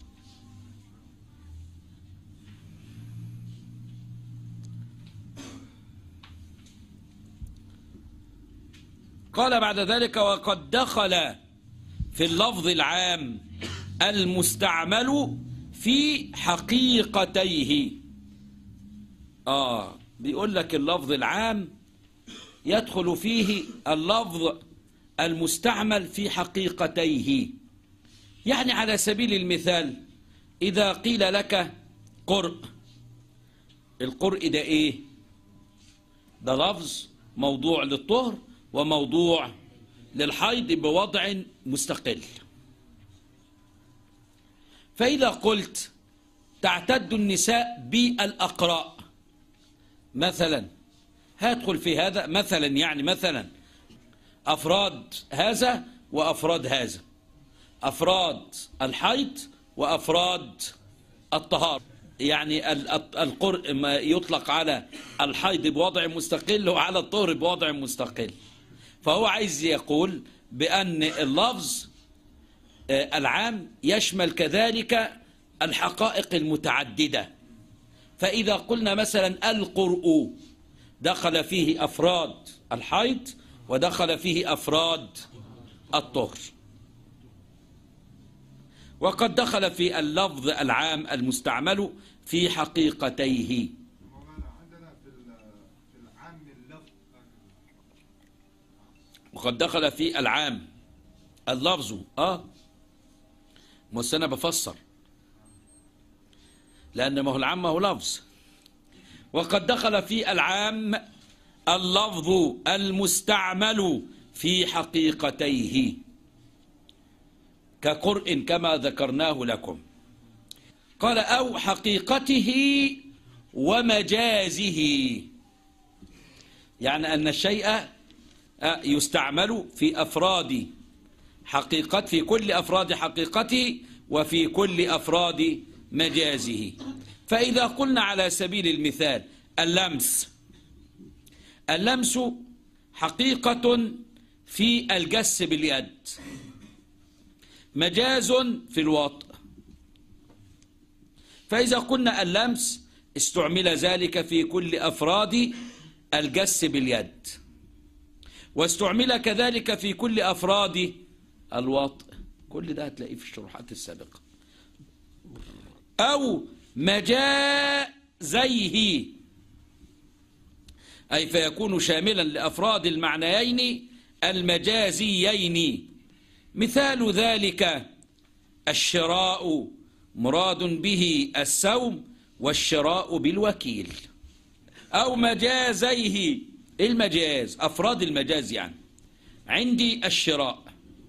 قال بعد ذلك وقد دخل في اللفظ العام المستعمل في حقيقتيه. آه بيقول لك اللفظ العام يدخل فيه اللفظ المستعمل في حقيقتيه. يعني على سبيل المثال إذا قيل لك قرء، القرء ده إيه؟ ده لفظ موضوع للطهر وموضوع للحيض بوضع مستقل. فإذا قلت تعتد النساء بالأقراء مثلا، هدخل في هذا مثلا، يعني مثلا أفراد هذا وأفراد هذا، أفراد الحيض وأفراد الطهارة. يعني القرء ما يطلق على الحيض بوضع مستقل وعلى الطهر بوضع مستقل. فهو عايز يقول بأن اللفظ العام يشمل كذلك الحقائق المتعددة. فإذا قلنا مثلا القرء دخل فيه أفراد الحيض ودخل فيه أفراد الطهر. وقد دخل في اللفظ العام المستعمل في حقيقتيه. عندنا في وقد دخل في العام اللفظ. اه بس انا بفسر، لان ما هو العام ما هو لفظ. وقد دخل في العام اللفظ المستعمل في حقيقتيه كقرء كما ذكرناه لكم. قال أو حقيقته ومجازه، يعني أن الشيء يستعمل في أفراد حقيقة، في كل أفراد حقيقته وفي كل أفراد مجازه. فإذا قلنا على سبيل المثال اللمس، اللمس حقيقة في الجس باليد، مجاز في الوطء. فإذا قلنا اللمس استعمل ذلك في كل أفراد الجس باليد، واستعمل كذلك في كل أفراد الوطء. كل ده هتلاقيه في الشروحات السابقة. أو مجازيه، أي فيكون شاملا لأفراد المعنيين المجازيين. مثال ذلك الشراء مراد به السوم والشراء بالوكيل. أو مجازيه، المجاز أفراد المجاز، يعني عندي الشراء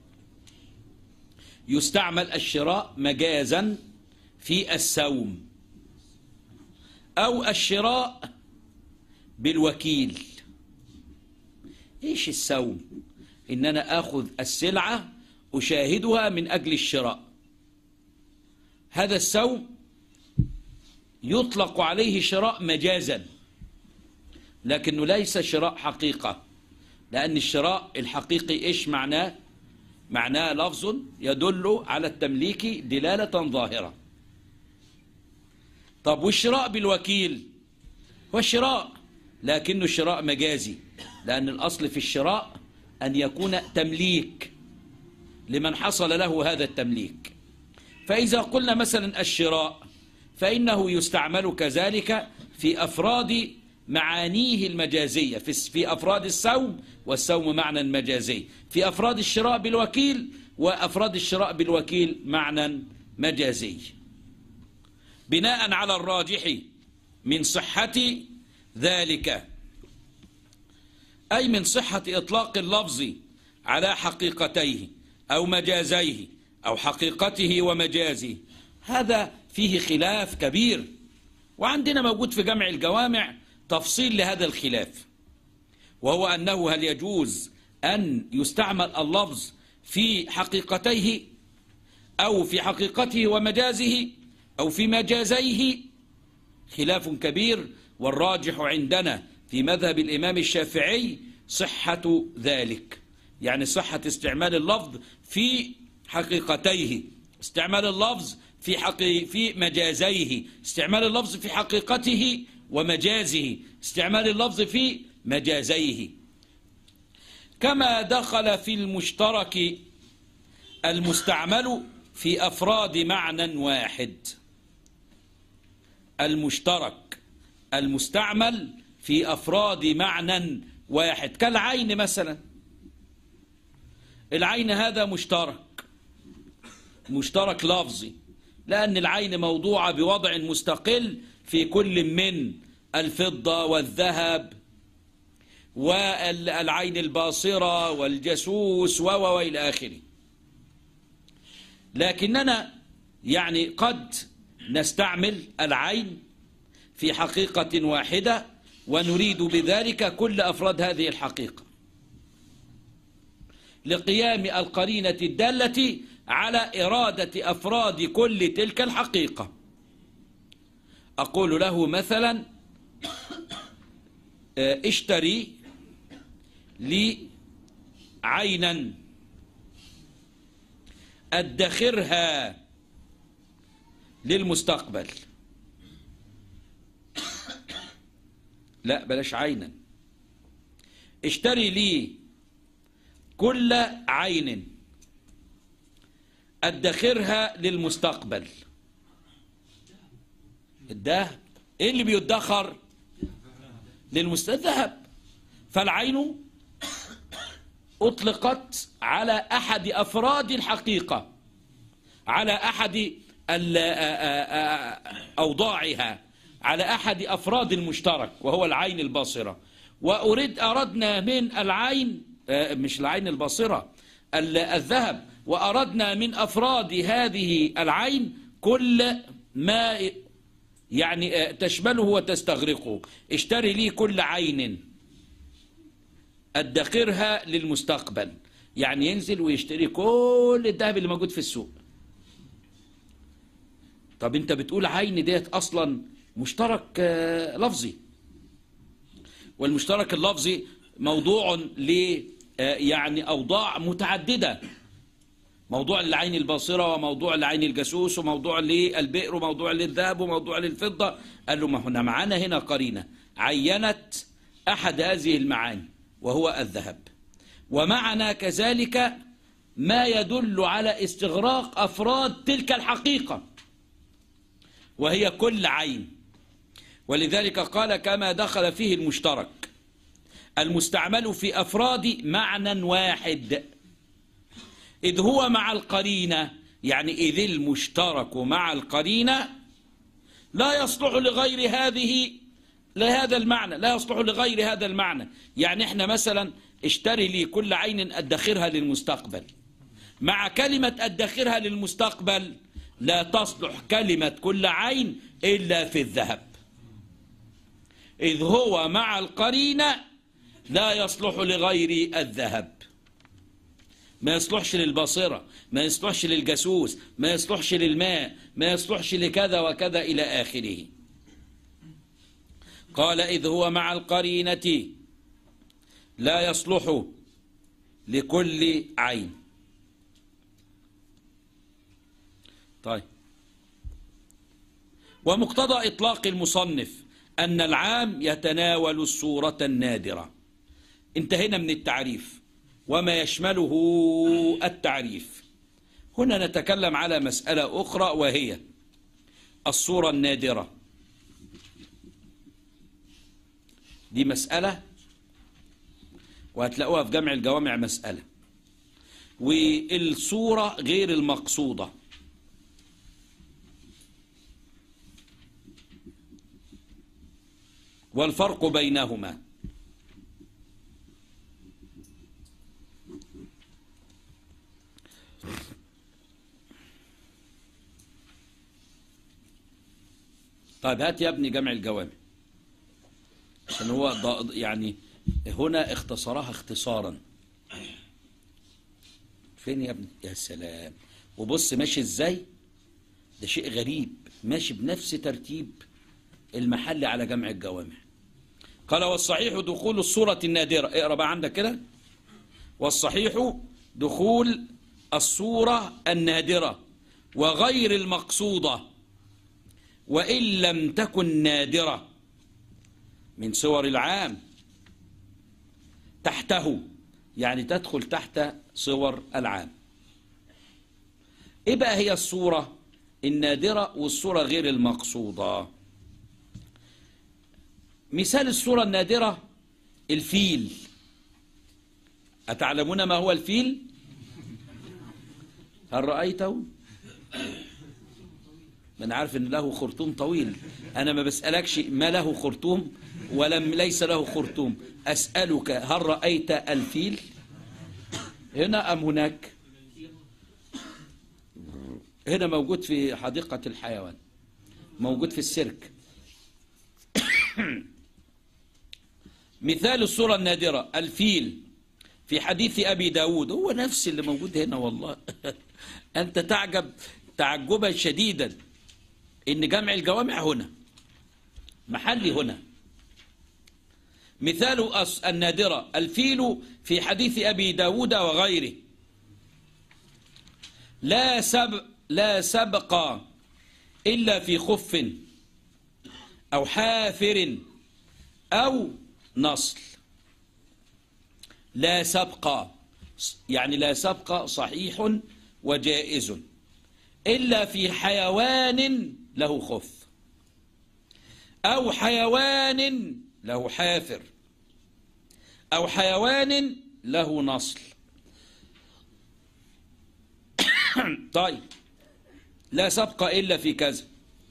يستعمل الشراء مجازا في السوم، أو الشراء بالوكيل. إيش السوم؟ إن أنا آخذ السلعة أشاهدها من أجل الشراء، هذا السوم يطلق عليه شراء مجازا، لكنه ليس شراء حقيقة، لأن الشراء الحقيقي إيش معناه؟ معناه لفظ يدل على التمليك دلالة ظاهرة. طب والشراء بالوكيل هو شراء، لكنه شراء مجازي، لأن الأصل في الشراء أن يكون تمليك لمن حصل له هذا التمليك. فإذا قلنا مثلا الشراء فإنه يستعمل كذلك في أفراد معانيه المجازية، في أفراد السوم، والسوم معنى مجازي، في أفراد الشراء بالوكيل، وأفراد الشراء بالوكيل معنى مجازي، بناء على الراجح من صحة ذلك، أي من صحة إطلاق اللفظ على حقيقتيه أو مجازيه أو حقيقته ومجازه. هذا فيه خلاف كبير، وعندنا موجود في جمع الجوامع تفصيل لهذا الخلاف، وهو أنه هل يجوز أن يستعمل اللفظ في حقيقتيه أو في حقيقته ومجازه أو في مجازيه. خلاف كبير، والراجح عندنا في مذهب الإمام الشافعي صحة ذلك، يعني صحة استعمال اللفظ في حقيقتيه، استعمال اللفظ في حقي في مجازيه، استعمال اللفظ في حقيقته ومجازه، استعمال اللفظ في مجازيه. كما دخل في المشترك المستعمل في أفراد معنى واحد. المشترك المستعمل في أفراد معنى واحد كالعين مثلا. العين هذا مشترك، مشترك لفظي، لأن العين موضوعة بوضع مستقل في كل من الفضة والذهب والعين الباصرة والجاسوس وإلى آخره. لكننا يعني قد نستعمل العين في حقيقة واحدة ونريد بذلك كل أفراد هذه الحقيقة، لقيام القرينة الدالة على إرادة أفراد كل تلك الحقيقة. أقول له مثلا اشتري لي عينا أدخرها للمستقبل. لا بلاش عينا، اشتري لي كل عين أدخرها للمستقبل. الذهب ايه اللي بيدخر للمستقبل؟ الذهب. فالعين أطلقت على أحد أفراد الحقيقة، على أحد أوضاعها، على أحد أفراد المشترك وهو العين الباصرة. وأريد أردنا من العين، مش العين الباصرة، الذهب، وأردنا من أفراد هذه العين كل ما يعني تشمله وتستغرقه. اشتري لي كل عين أدخرها للمستقبل، يعني ينزل ويشتري كل الذهب اللي موجود في السوق. طب انت بتقول عين ديت اصلا مشترك لفظي، والمشترك اللفظي موضوع ل يعني اوضاع متعدده، موضوع للعين الباصره، وموضوع لعين الجاسوس، وموضوع للبئر، وموضوع للذهب، وموضوع للفضه. قال له ما هنا معانا هنا قرينه عينت احد هذه المعاني وهو الذهب، ومعنا كذلك ما يدل على استغراق افراد تلك الحقيقه وهي كل عين. ولذلك قال كما دخل فيه المشترك المستعمل في أفراد معنى واحد، إذ هو مع القرينة، يعني إذ المشترك مع القرينة لا يصلح لغير هذه لهذا المعنى، لا يصلح لغير هذا المعنى. يعني احنا مثلا اشتري لي كل عين أدخرها للمستقبل، مع كلمة أدخرها للمستقبل لا تصلح كلمة كل عين إلا في الذهب، إذ هو مع القرينة لا يصلح لغير الذهب. ما يصلحش للبصرة، ما يصلحش للجاسوس، ما يصلحش للماء، ما يصلحش لكذا وكذا إلى آخره. قال إذ هو مع القرينة لا يصلح لكل عين. طيب، ومقتضى إطلاق المصنف أن العام يتناول الصورة النادرة. انتهينا من التعريف وما يشمله التعريف. هنا نتكلم على مسألة أخرى وهي الصورة النادرة. دي مسألة وهتلاقوها في جمع الجوامع مسألة، والصورة غير المقصودة. والفرق بينهما طيب هات يا ابني جمع الجوامع، عشان هو يعني هنا اختصرها اختصارا. فين يا ابني؟ يا سلام، وبص ماشي ازاي، ده شيء غريب، ماشي بنفس ترتيب المحل على جمع الجوامع. قال والصحيح دخول الصورة النادرة، اقرأ بقى عندك كده، والصحيح دخول الصورة النادرة وغير المقصودة وإن لم تكن نادرة من صور العام تحته، يعني تدخل تحت صور العام. ايه بقى هي الصورة النادرة والصورة غير المقصودة؟ مثال الصورة النادرة الفيل. أتعلمون ما هو الفيل؟ هل رأيته؟ من عارف أن له خرطوم طويل. أنا ما بسألكش ما له خرطوم ولم ليس له خرطوم، أسألك هل رأيت الفيل هنا أم هناك؟ هنا موجود في حديقة الحيوان، موجود في السيرك. مثال الصورة النادرة الفيل في حديث أبي داود، هو نفس اللي موجود هنا والله. أنت تعجب تعجبا شديدا إن جمع الجوامع هنا محلي هنا. مثال النادرة الفيل في حديث أبي داود وغيره لا سبق لا سبق إلا في خف أو حافر أو نصل. لا سبق يعني لا سبق صحيح وجائز إلا في حيوان له خف أو حيوان له حافر أو حيوان له نصل طيب لا سبق إلا في كذا.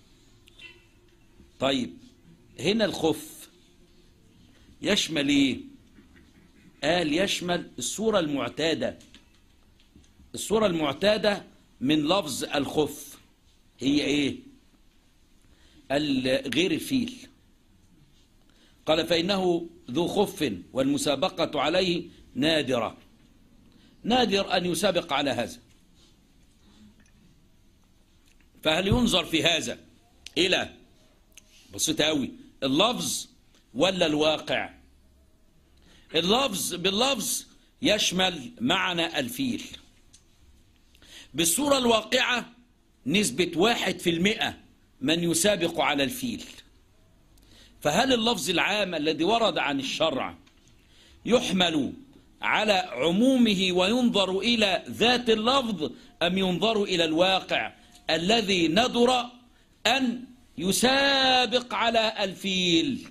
طيب هنا الخف يشمل ايه؟ قال يشمل الصورة المعتادة. الصورة المعتادة من لفظ الخف هي ايه؟ غير الفيل. قال فإنه ذو خف والمسابقة عليه نادرة. نادر أن يسابق على هذا. فهل ينظر في هذا إلى بسيطة أوي اللفظ ولا الواقع؟ اللفظ باللفظ يشمل معنى الفيل. بالصورة الواقعة نسبة واحد في المئة من يسابق على الفيل. فهل اللفظ العام الذي ورد عن الشرع يحمل على عمومه وينظر إلى ذات اللفظ أم ينظر إلى الواقع الذي ندر أن يسابق على الفيل؟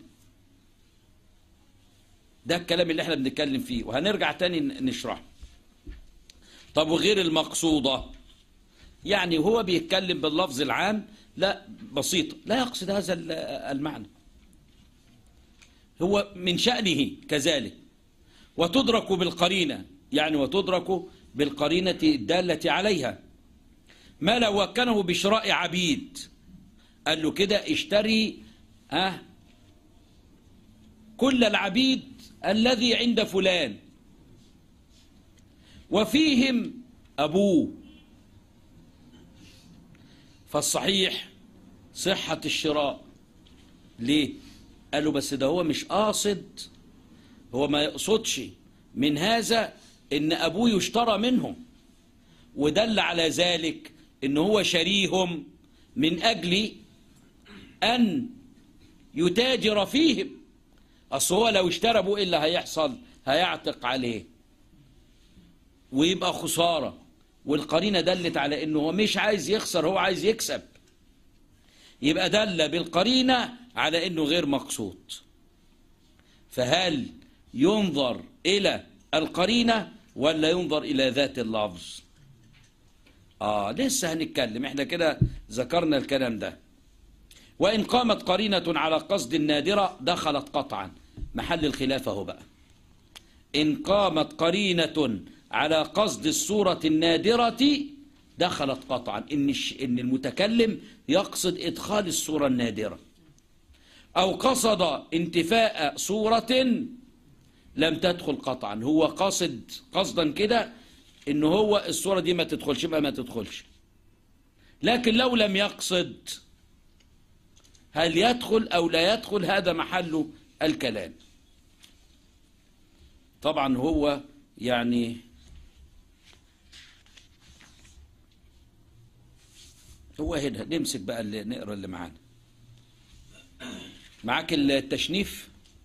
ده الكلام اللي احنا بنتكلم فيه وهنرجع تاني نشرح. طب وغير المقصودة يعني هو بيتكلم باللفظ العام لا بسيطة لا يقصد هذا المعنى، هو من شأنه كذلك. وتدرك بالقرينة يعني وتدرك بالقرينة الدالة عليها. ما لو وكنه بشراء عبيد قال له كده اشتري اه كل العبيد الذي عند فلان وفيهم أبوه، فالصحيح صحة الشراء. ليه؟ قالوا بس ده هو مش قاصد، هو ما يقصدش من هذا إن أبوه يشترى منهم، ودل على ذلك إن هو شريهم من أجل أن يتاجر فيهم. أصل هو لو اشترى أبوه إيه اللي هيحصل؟ هيعتق عليه ويبقى خسارة. والقرينة دلت على إنه هو مش عايز يخسر، هو عايز يكسب. يبقى دل بالقرينة على إنه غير مقصود. فهل ينظر إلى القرينة ولا ينظر إلى ذات اللفظ؟ آه لسه هنتكلم، احنا كده ذكرنا الكلام ده. وإن قامت قرينة على قصد النادرة دخلت قطعا. محل الخلاف اهو بقى. إن قامت قرينة على قصد الصورة النادرة دخلت قطعا، إن إن المتكلم يقصد إدخال الصورة النادرة، أو قصد انتفاء صورة لم تدخل قطعا. هو قصد قصدا كده إن هو الصورة دي ما تدخلش بقى ما تدخلش. لكن لو لم يقصد هل يدخل أو لا يدخل؟ هذا محل الكلام. طبعا هو يعني هو هنا نمسك بقى اللي نقرأ اللي معانا. معاك التشنيف؟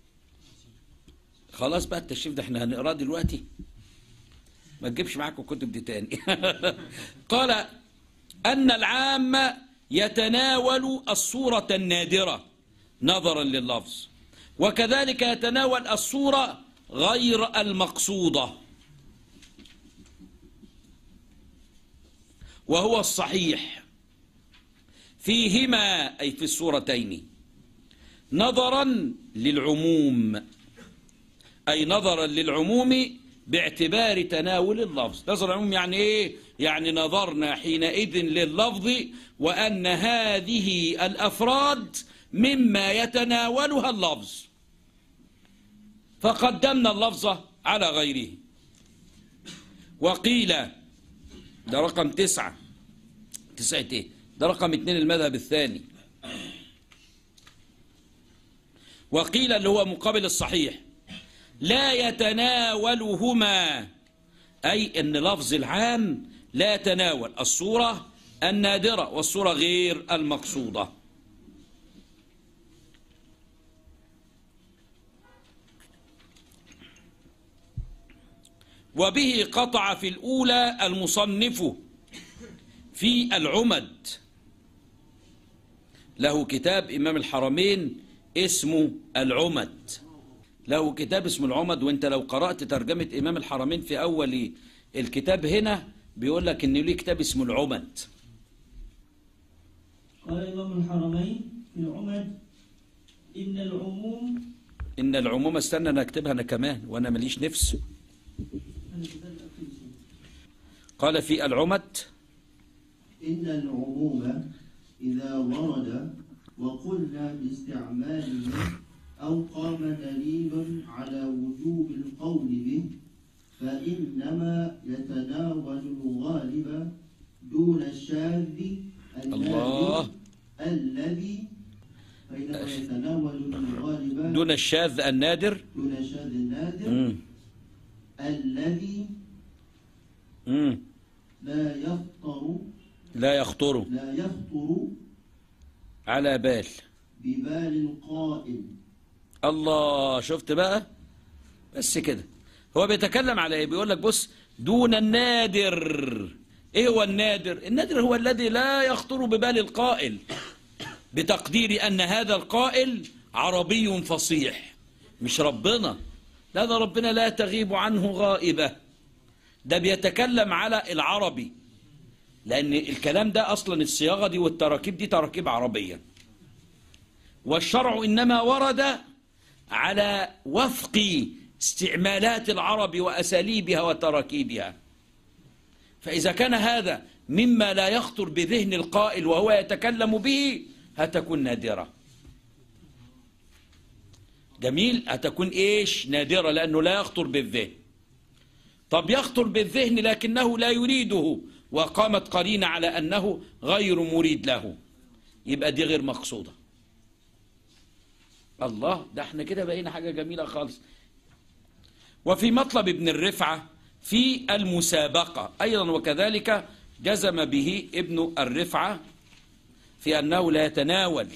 خلاص بقى التشنيف ده احنا هنقراه دلوقتي، ما تجيبش معاك الكتب دي تاني. قال أن العام يتناول الصورة النادرة نظرا لللفظ، وكذلك يتناول الصورة غير المقصودة، وهو الصحيح فيهما أي في الصورتين نظرا للعموم، أي نظرا للعموم باعتبار تناول اللفظ. نظر العموم يعني إيه؟ يعني نظرنا حينئذ لللفظ وأن هذه الأفراد مما يتناولها اللفظ، فقدمنا اللفظ على غيره. وقيل ده رقم تسعة تسعة ايه؟ ده رقم اتنين المذهب الثاني. وقيل اللي هو مقابل الصحيح لا يتناولهما، أي أن لفظ العام لا يتناول الصورة النادرة والصورة غير المقصودة. وبه قطع في الأولى المصنف في العمد. له كتاب إمام الحرمين اسمه العمد، له كتاب اسمه العمد. وانت لو قرأت ترجمة إمام الحرمين في أول الكتاب هنا بيقول لك إن ليه كتاب اسمه العمد. قال إمام الحرمين في العمد: إن العموم إن العموم، استنى أنا أكتبها أنا كمان وأنا ماليش نفس. قال في العمد: إن العموم إذا ورد وقلنا باستعماله أو قام دليل على وجوب القول به فإنما يتناول الغالب دون الشاذ الله الذي فإنما يتناول الغالب دون الشاذ النادر دون الشاذ النادر مم. الذي مم. لا يخطر لا يخطر لا يخطر على بال ببال القائل. الله، شفت بقى؟ بس كده. هو بيتكلم على ايه؟ بيقول لك بص، دون النادر. ايه هو النادر؟ النادر هو الذي لا يخطر ببال القائل بتقدير ان هذا القائل عربي فصيح. مش ربنا، لا، ده ربنا لا تغيب عنه غائبة، ده بيتكلم على العربي، لأن الكلام ده أصلا الصياغة دي والتراكيب دي تراكيب عربية، والشرع إنما ورد على وفق استعمالات العرب وأساليبها وتراكيبها. فإذا كان هذا مما لا يخطر بذهن القائل وهو يتكلم به هتكون نادرة. جميل، هتكون إيش؟ نادرة، لأنه لا يخطر بالذهن. طب يخطر بالذهن لكنه لا يريده، وقامت قرينة على أنه غير مريد له، يبقى دي غير مقصودة. الله، ده احنا كده بقينا حاجة جميلة خالص. وفي مطلب ابن الرفعة في المسابقة أيضا وكذلك جزم به ابن الرفعة في أنه لا يتناول،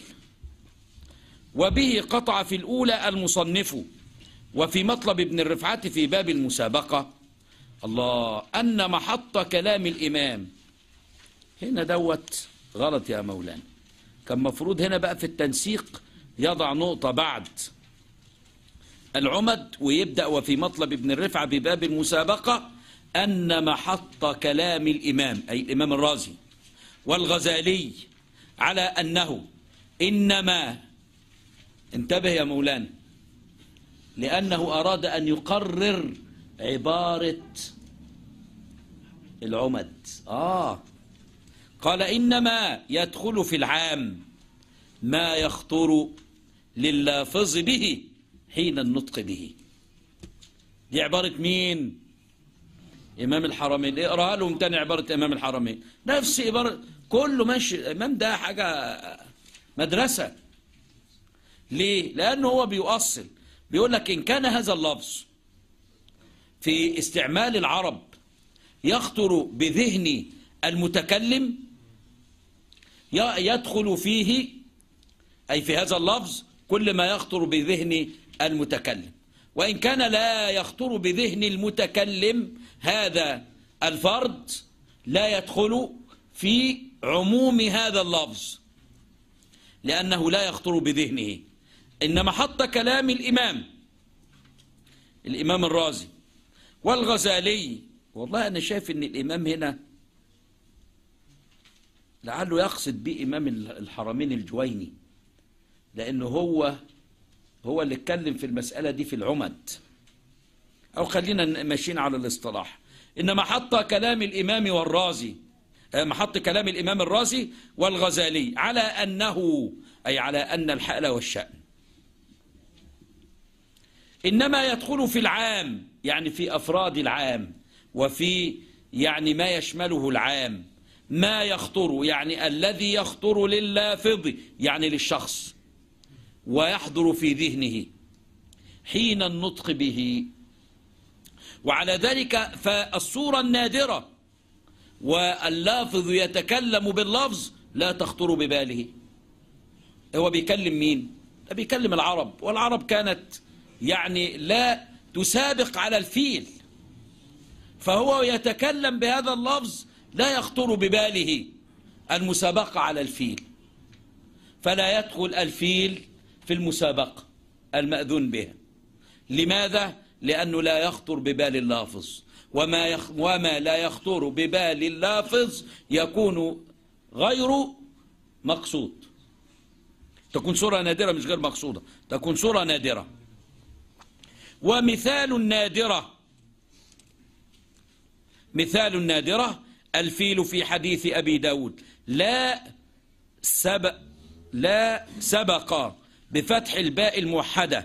وبه قطع في الأولى المصنف. وفي مطلب ابن الرفعة في باب المسابقة الله أن محط كلام الإمام هنا دوت غلط يا مولانا، كان مفروض هنا بقى في التنسيق يضع نقطة بعد العمد ويبدأ وفي مطلب ابن الرفعة بباب المسابقة أن محط كلام الإمام أي الإمام الرازي والغزالي على أنه إنما، انتبه يا مولانا، لأنه أراد أن يقرر عبارة العمد. آه قال إنما يدخل في العام ما يخطر لللافظ به حين النطق به. دي عبارة مين؟ إمام الحرمين. اقرأ لهم تاني عبارة إمام الحرمين، نفس عبارة، كله ماشي. إمام ده حاجة مدرسة. ليه؟ لأنه هو بيؤصل، بيقول لك إن كان هذا اللفظ في استعمال العرب يخطر بذهن المتكلم يدخل فيه، أي في هذا اللفظ، كل ما يخطر بذهن المتكلم. وإن كان لا يخطر بذهن المتكلم هذا الفرد لا يدخل في عموم هذا اللفظ لأنه لا يخطر بذهنه. إنما حط كلام الإمام الإمام الرازي والغزالي. والله أنا شايف إن الإمام هنا لعله يقصد به إمام الحرمين الجويني، لأنه هو هو اللي اتكلم في المسألة دي في العمد، أو خلينا ماشيين على الاصطلاح. إنما حط كلام الإمام والرازي محط كلام الإمام الرازي والغزالي على أنه، أي على أن الحال والشأن إنما يدخل في العام، يعني في أفراد العام، وفي يعني ما يشمله العام، ما يخطر يعني الذي يخطر لللافظ يعني للشخص ويحضر في ذهنه حين النطق به. وعلى ذلك فالصورة النادرة واللافظ يتكلم باللفظ لا تخطر بباله. هو بيكلم مين؟ بيكلم العرب، والعرب كانت يعني لا تسابق على الفيل، فهو يتكلم بهذا اللفظ لا يخطر بباله المسابقة على الفيل، فلا يدخل الفيل في المسابقة المأذون بها. لماذا؟ لأنه لا يخطر ببال اللافظ. وما, يخ وما لا يخطر ببال اللافظ يكون غير مقصود. تكون صورة نادرة مش غير مقصودة، تكون صورة نادرة. ومثال النادرة، مثال النادرة الفيل في حديث أبي داود لا سبق لا سبق بفتح الباء الموحدة،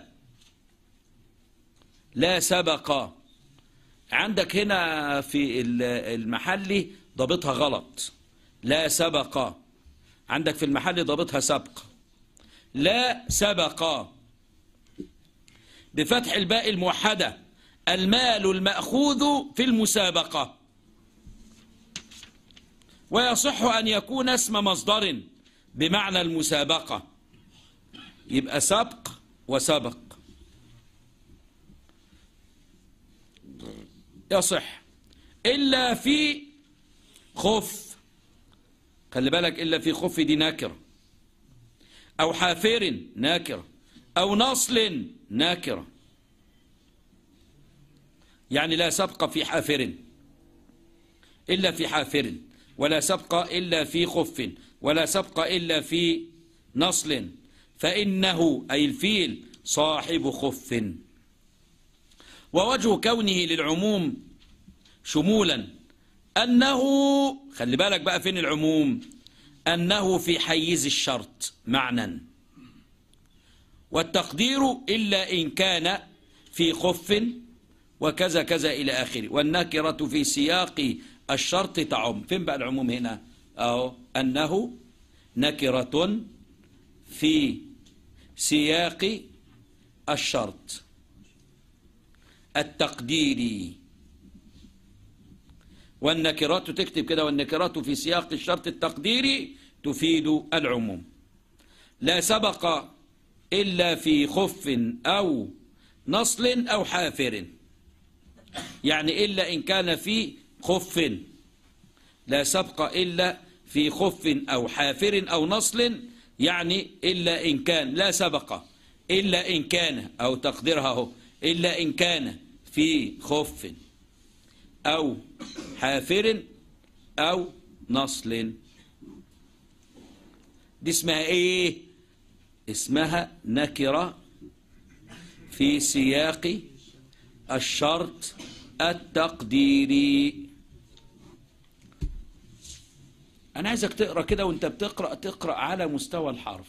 لا سبق. عندك هنا في المحلي ضابطها غلط، لا سبق. عندك في المحلي ضابطها سبق. لا سبق بفتح الباء الموحدة المال المأخوذ في المسابقة. ويصح أن يكون اسم مصدر بمعنى المسابقة، يبقى سبق وسبق يصح، إلا في خف. خلي بالك، إلا في خف دي ناكرة، أو حافر ناكرة، أو نصل ناكرة. يعني لا سبق في حافر إلا في حافر، ولا سبق إلا في خف، ولا سبق إلا في نصل، فإنه أي الفيل صاحب خف. ووجه كونه للعموم شمولا أنه، خلي بالك بقى فين العموم، أنه في حيز الشرط معنى، والتقدير إلا إن كان في خف وكذا كذا إلى آخره. والنكرة في سياق الشرط تعم. فين بقى العموم هنا؟ أهو أنه نكرة في سياق الشرط التقديري. والنكرات تكتب كده، والنكرات في سياق الشرط التقديري تفيد العموم. لا سبق إلا في خف أو نصل أو حافر، يعني إلا إن كان في خف. لا سبق إلا في خف أو حافر أو نصل، يعني إلا إن كان، لا سبق إلا إن كان، أو تقديرها هو إلا إن كان في خف أو حافر أو نصل. دي اسمها إيه؟ اسمها نكرة في سياق الشرط التقديري. أنا عايزك تقرأ كده، وانت بتقرأ تقرأ على مستوى الحرف،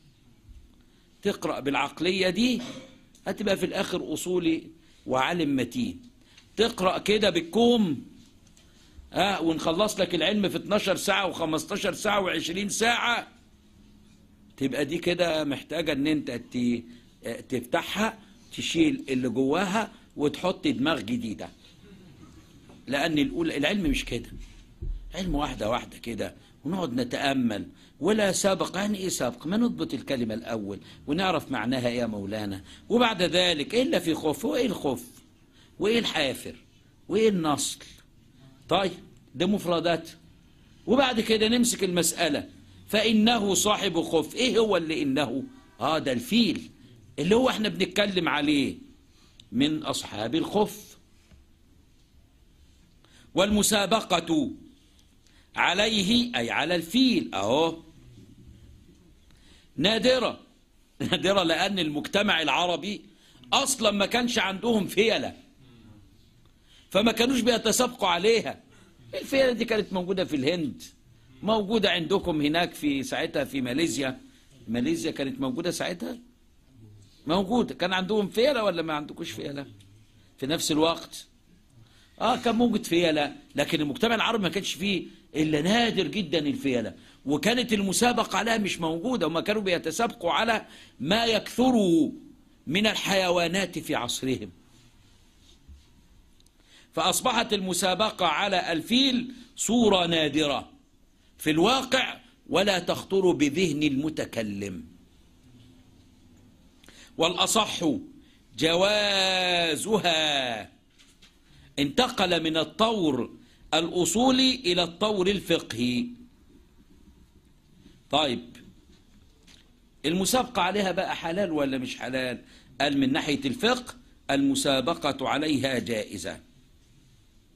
تقرأ بالعقلية دي، هتبقى في الآخر أصولي وعالم متين. تقرأ كده بالكوم، ها، ونخلص لك العلم في اتناشر ساعة وخمستاشر ساعة وعشرين ساعة، تبقى دي كده محتاجة ان انت تفتحها، تشيل اللي جواها وتحط دماغ جديدة. لأن العلم مش كده، علم واحدة واحدة كده، ونقعد نتأمل. ولا سابق، يعني ايه سابق؟ ما نضبط الكلمة الأول ونعرف معناها يا مولانا، وبعد ذلك إلا في خف، وإيه الخف، وإيه الحافر، وإيه النصل. طيب ده مفردات. وبعد كده نمسك المسألة، فإنه صاحب خف. إيه هو اللي إنه؟ آه ده الفيل اللي هو احنا بنتكلم عليه، من أصحاب الخف. والمسابقة عليه أي على الفيل أهو نادرة. نادرة لأن المجتمع العربي أصلا ما كانش عندهم فيلة، فما كانوش بيتسابقوا عليها. الفيلة دي كانت موجودة في الهند، موجودة عندكم هناك في ساعتها في ماليزيا. ماليزيا كانت موجودة ساعتها، موجودة. كان عندهم فيلة ولا ما عندكوش فيلة في نفس الوقت؟ آه كان موجود فيلة، لكن المجتمع العربي ما كانش فيه إلا نادر جدا الفيلة، وكانت المسابقة عليها مش موجودة، وما كانوا بيتسابقوا على ما يكثره من الحيوانات في عصرهم. فأصبحت المسابقة على الفيل صورة نادرة في الواقع، ولا تخطر بذهن المتكلم. والأصح جوازها، انتقل من الطور الأصولي إلى الطور الفقهي. طيب المسابقة عليها بقى حلال ولا مش حلال؟ قال من ناحية الفقه المسابقة عليها جائزة.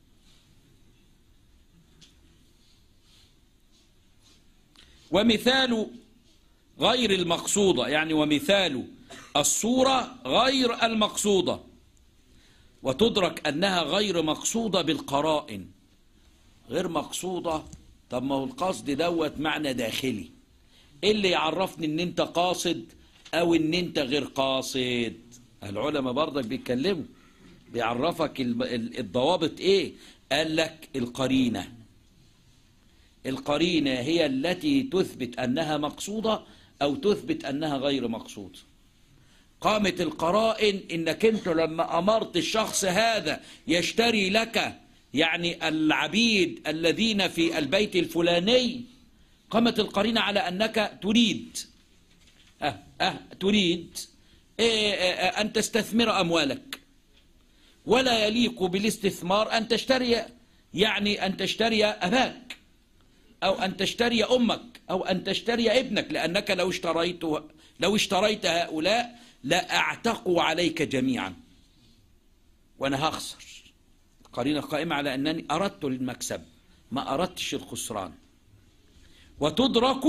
ومثال غير المقصودة، يعني ومثال الصورة غير المقصودة، وتدرك أنها غير مقصودة بالقرائن. غير مقصودة، طب ما هو القصد دوت معنى داخلي، إيه اللي يعرفني ان انت قاصد او ان انت غير قاصد؟ العلماء برضك بيتكلموا، بيعرفك الضوابط ايه. قال لك القرينة، القرينة هي التي تثبت انها مقصودة او تثبت انها غير مقصودة. قامت القرائن انك انت لما امرت الشخص هذا يشتري لك يعني العبيد الذين في البيت الفلاني، قامت القرينة على أنك تريد أه أه تريد إيه أه أن تستثمر أموالك، ولا يليق بالاستثمار أن تشتري يعني أن تشتري أباك أو أن تشتري أمك أو أن تشتري ابنك، لأنك لو اشتريت لو اشتريت هؤلاء لأعتقوا عليك جميعا وأنا هخسر. القرينة قائمة على أنني أردت المكسب ما أردتش الخسران. وتدرك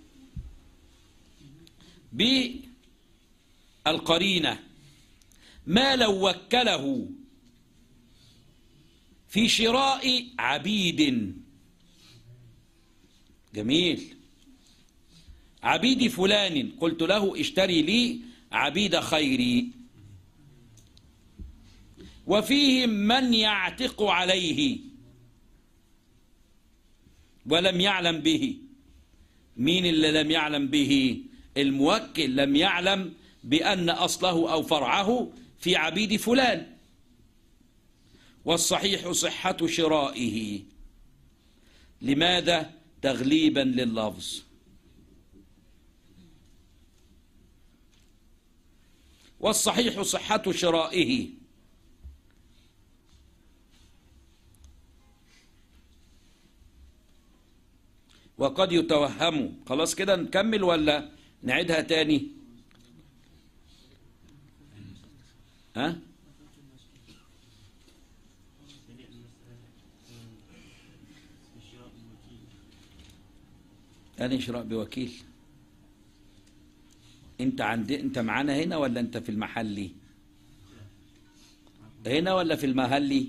بالقرينة ما لو وكله في شراء عبيد. جميل. عبيد فلان، قلت له اشتري لي عبيد خيري، وفيهم من يعتق عليه ولم يعلم به. مين اللي لم يعلم به؟ الموكل لم يعلم بأن أصله أو فرعه في عبيد فلان. والصحيح صحة شرائه. لماذا؟ تغليبا لللفظ. والصحيح صحة شرائه وقد يتوهم. خلاص كده نكمل ولا نعيدها تاني؟ ها؟ أنا شراء بوكيل. انت عند انت معانا هنا ولا انت في المحلي؟ هنا ولا في المحلي؟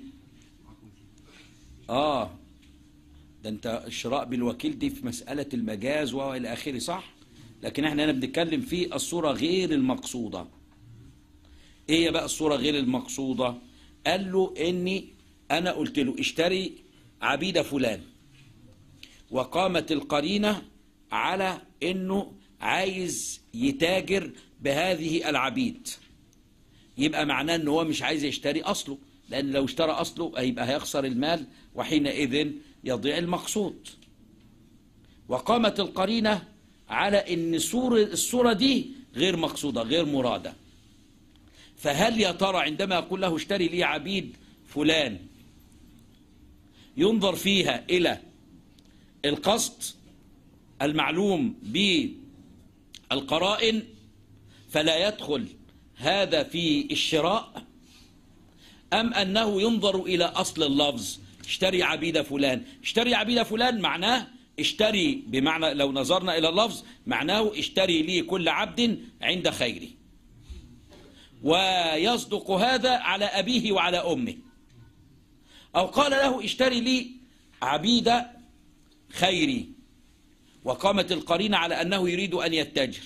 اه ده انت الشراء بالوكيل دي في مسألة المجاز والى اخره، صح؟ لكن احنا هنا بنتكلم في الصورة غير المقصودة. ايه بقى الصورة غير المقصودة؟ قال له اني انا قلت له اشتري عبيد فلان، وقامت القرينة على انه عايز يتاجر بهذه العبيد، يبقى معناه ان هو مش عايز يشتري اصله، لان لو اشترى اصله هيبقى هيخسر المال وحينئذ يضيع المقصود. وقامت القرينة على ان الصورة دي غير مقصودة غير مرادة. فهل يا ترى عندما يقول له اشتري لي عبيد فلان ينظر فيها الى القصد المعلوم بالقرائن فلا يدخل هذا في الشراء، أم أنه ينظر إلى أصل اللفظ؟ اشتري عبيد فلان، اشتري عبيد فلان معناه اشتري، بمعنى لو نظرنا إلى اللفظ معناه اشتري لي كل عبد عند خيري، ويصدق هذا على أبيه وعلى أمه. أو قال له اشتري لي عبيد خيري، وقامت القرينة على أنه يريد أن يتجر،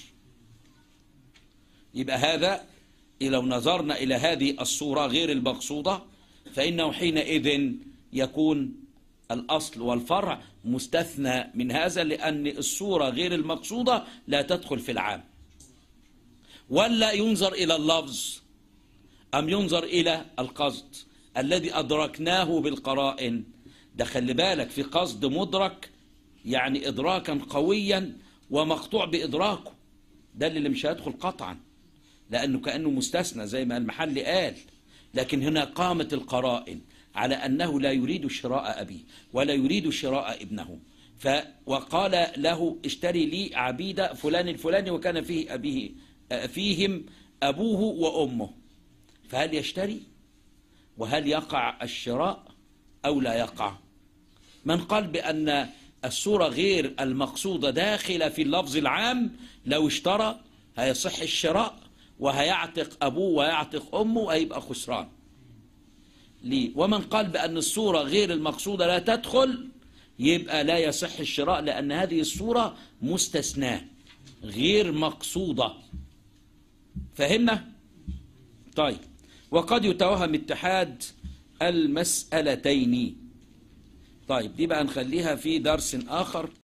يبقى هذا لو نظرنا إلى هذه الصورة غير المقصودة فإنه حينئذ يكون الأصل والفرع مستثنى من هذا، لأن الصورة غير المقصودة لا تدخل في العام. ولا ينظر إلى اللفظ أم ينظر إلى القصد الذي أدركناه بالقرائن؟ ده خلي بالك في قصد مدرك يعني إدراكا قويا ومقطوع بإدراكه، ده اللي مش هيدخل قطعا لأنه كأنه مستثنى زي ما المحل قال. لكن هنا قامت القرائن على أنه لا يريد شراء أبيه ولا يريد شراء ابنه، ف وقال له اشتري لي عبيد فلان الفلاني وكان فيه أبيه فيهم أبوه وأمه، فهل يشتري؟ وهل يقع الشراء أو لا يقع؟ من قال بأن الصورة غير المقصودة داخلة في اللفظ العام، لو اشترى هيصح الشراء وهيعتق أبوه ويعتق أمه وهيبقى خسران. ليه؟ ومن قال بأن الصورة غير المقصودة لا تدخل، يبقى لا يصح الشراء، لأن هذه الصورة مستثناة غير مقصودة. فهمنا؟ طيب. وقد يتوهم اتحاد المسألتين. طيب دي بقى نخليها في درس آخر.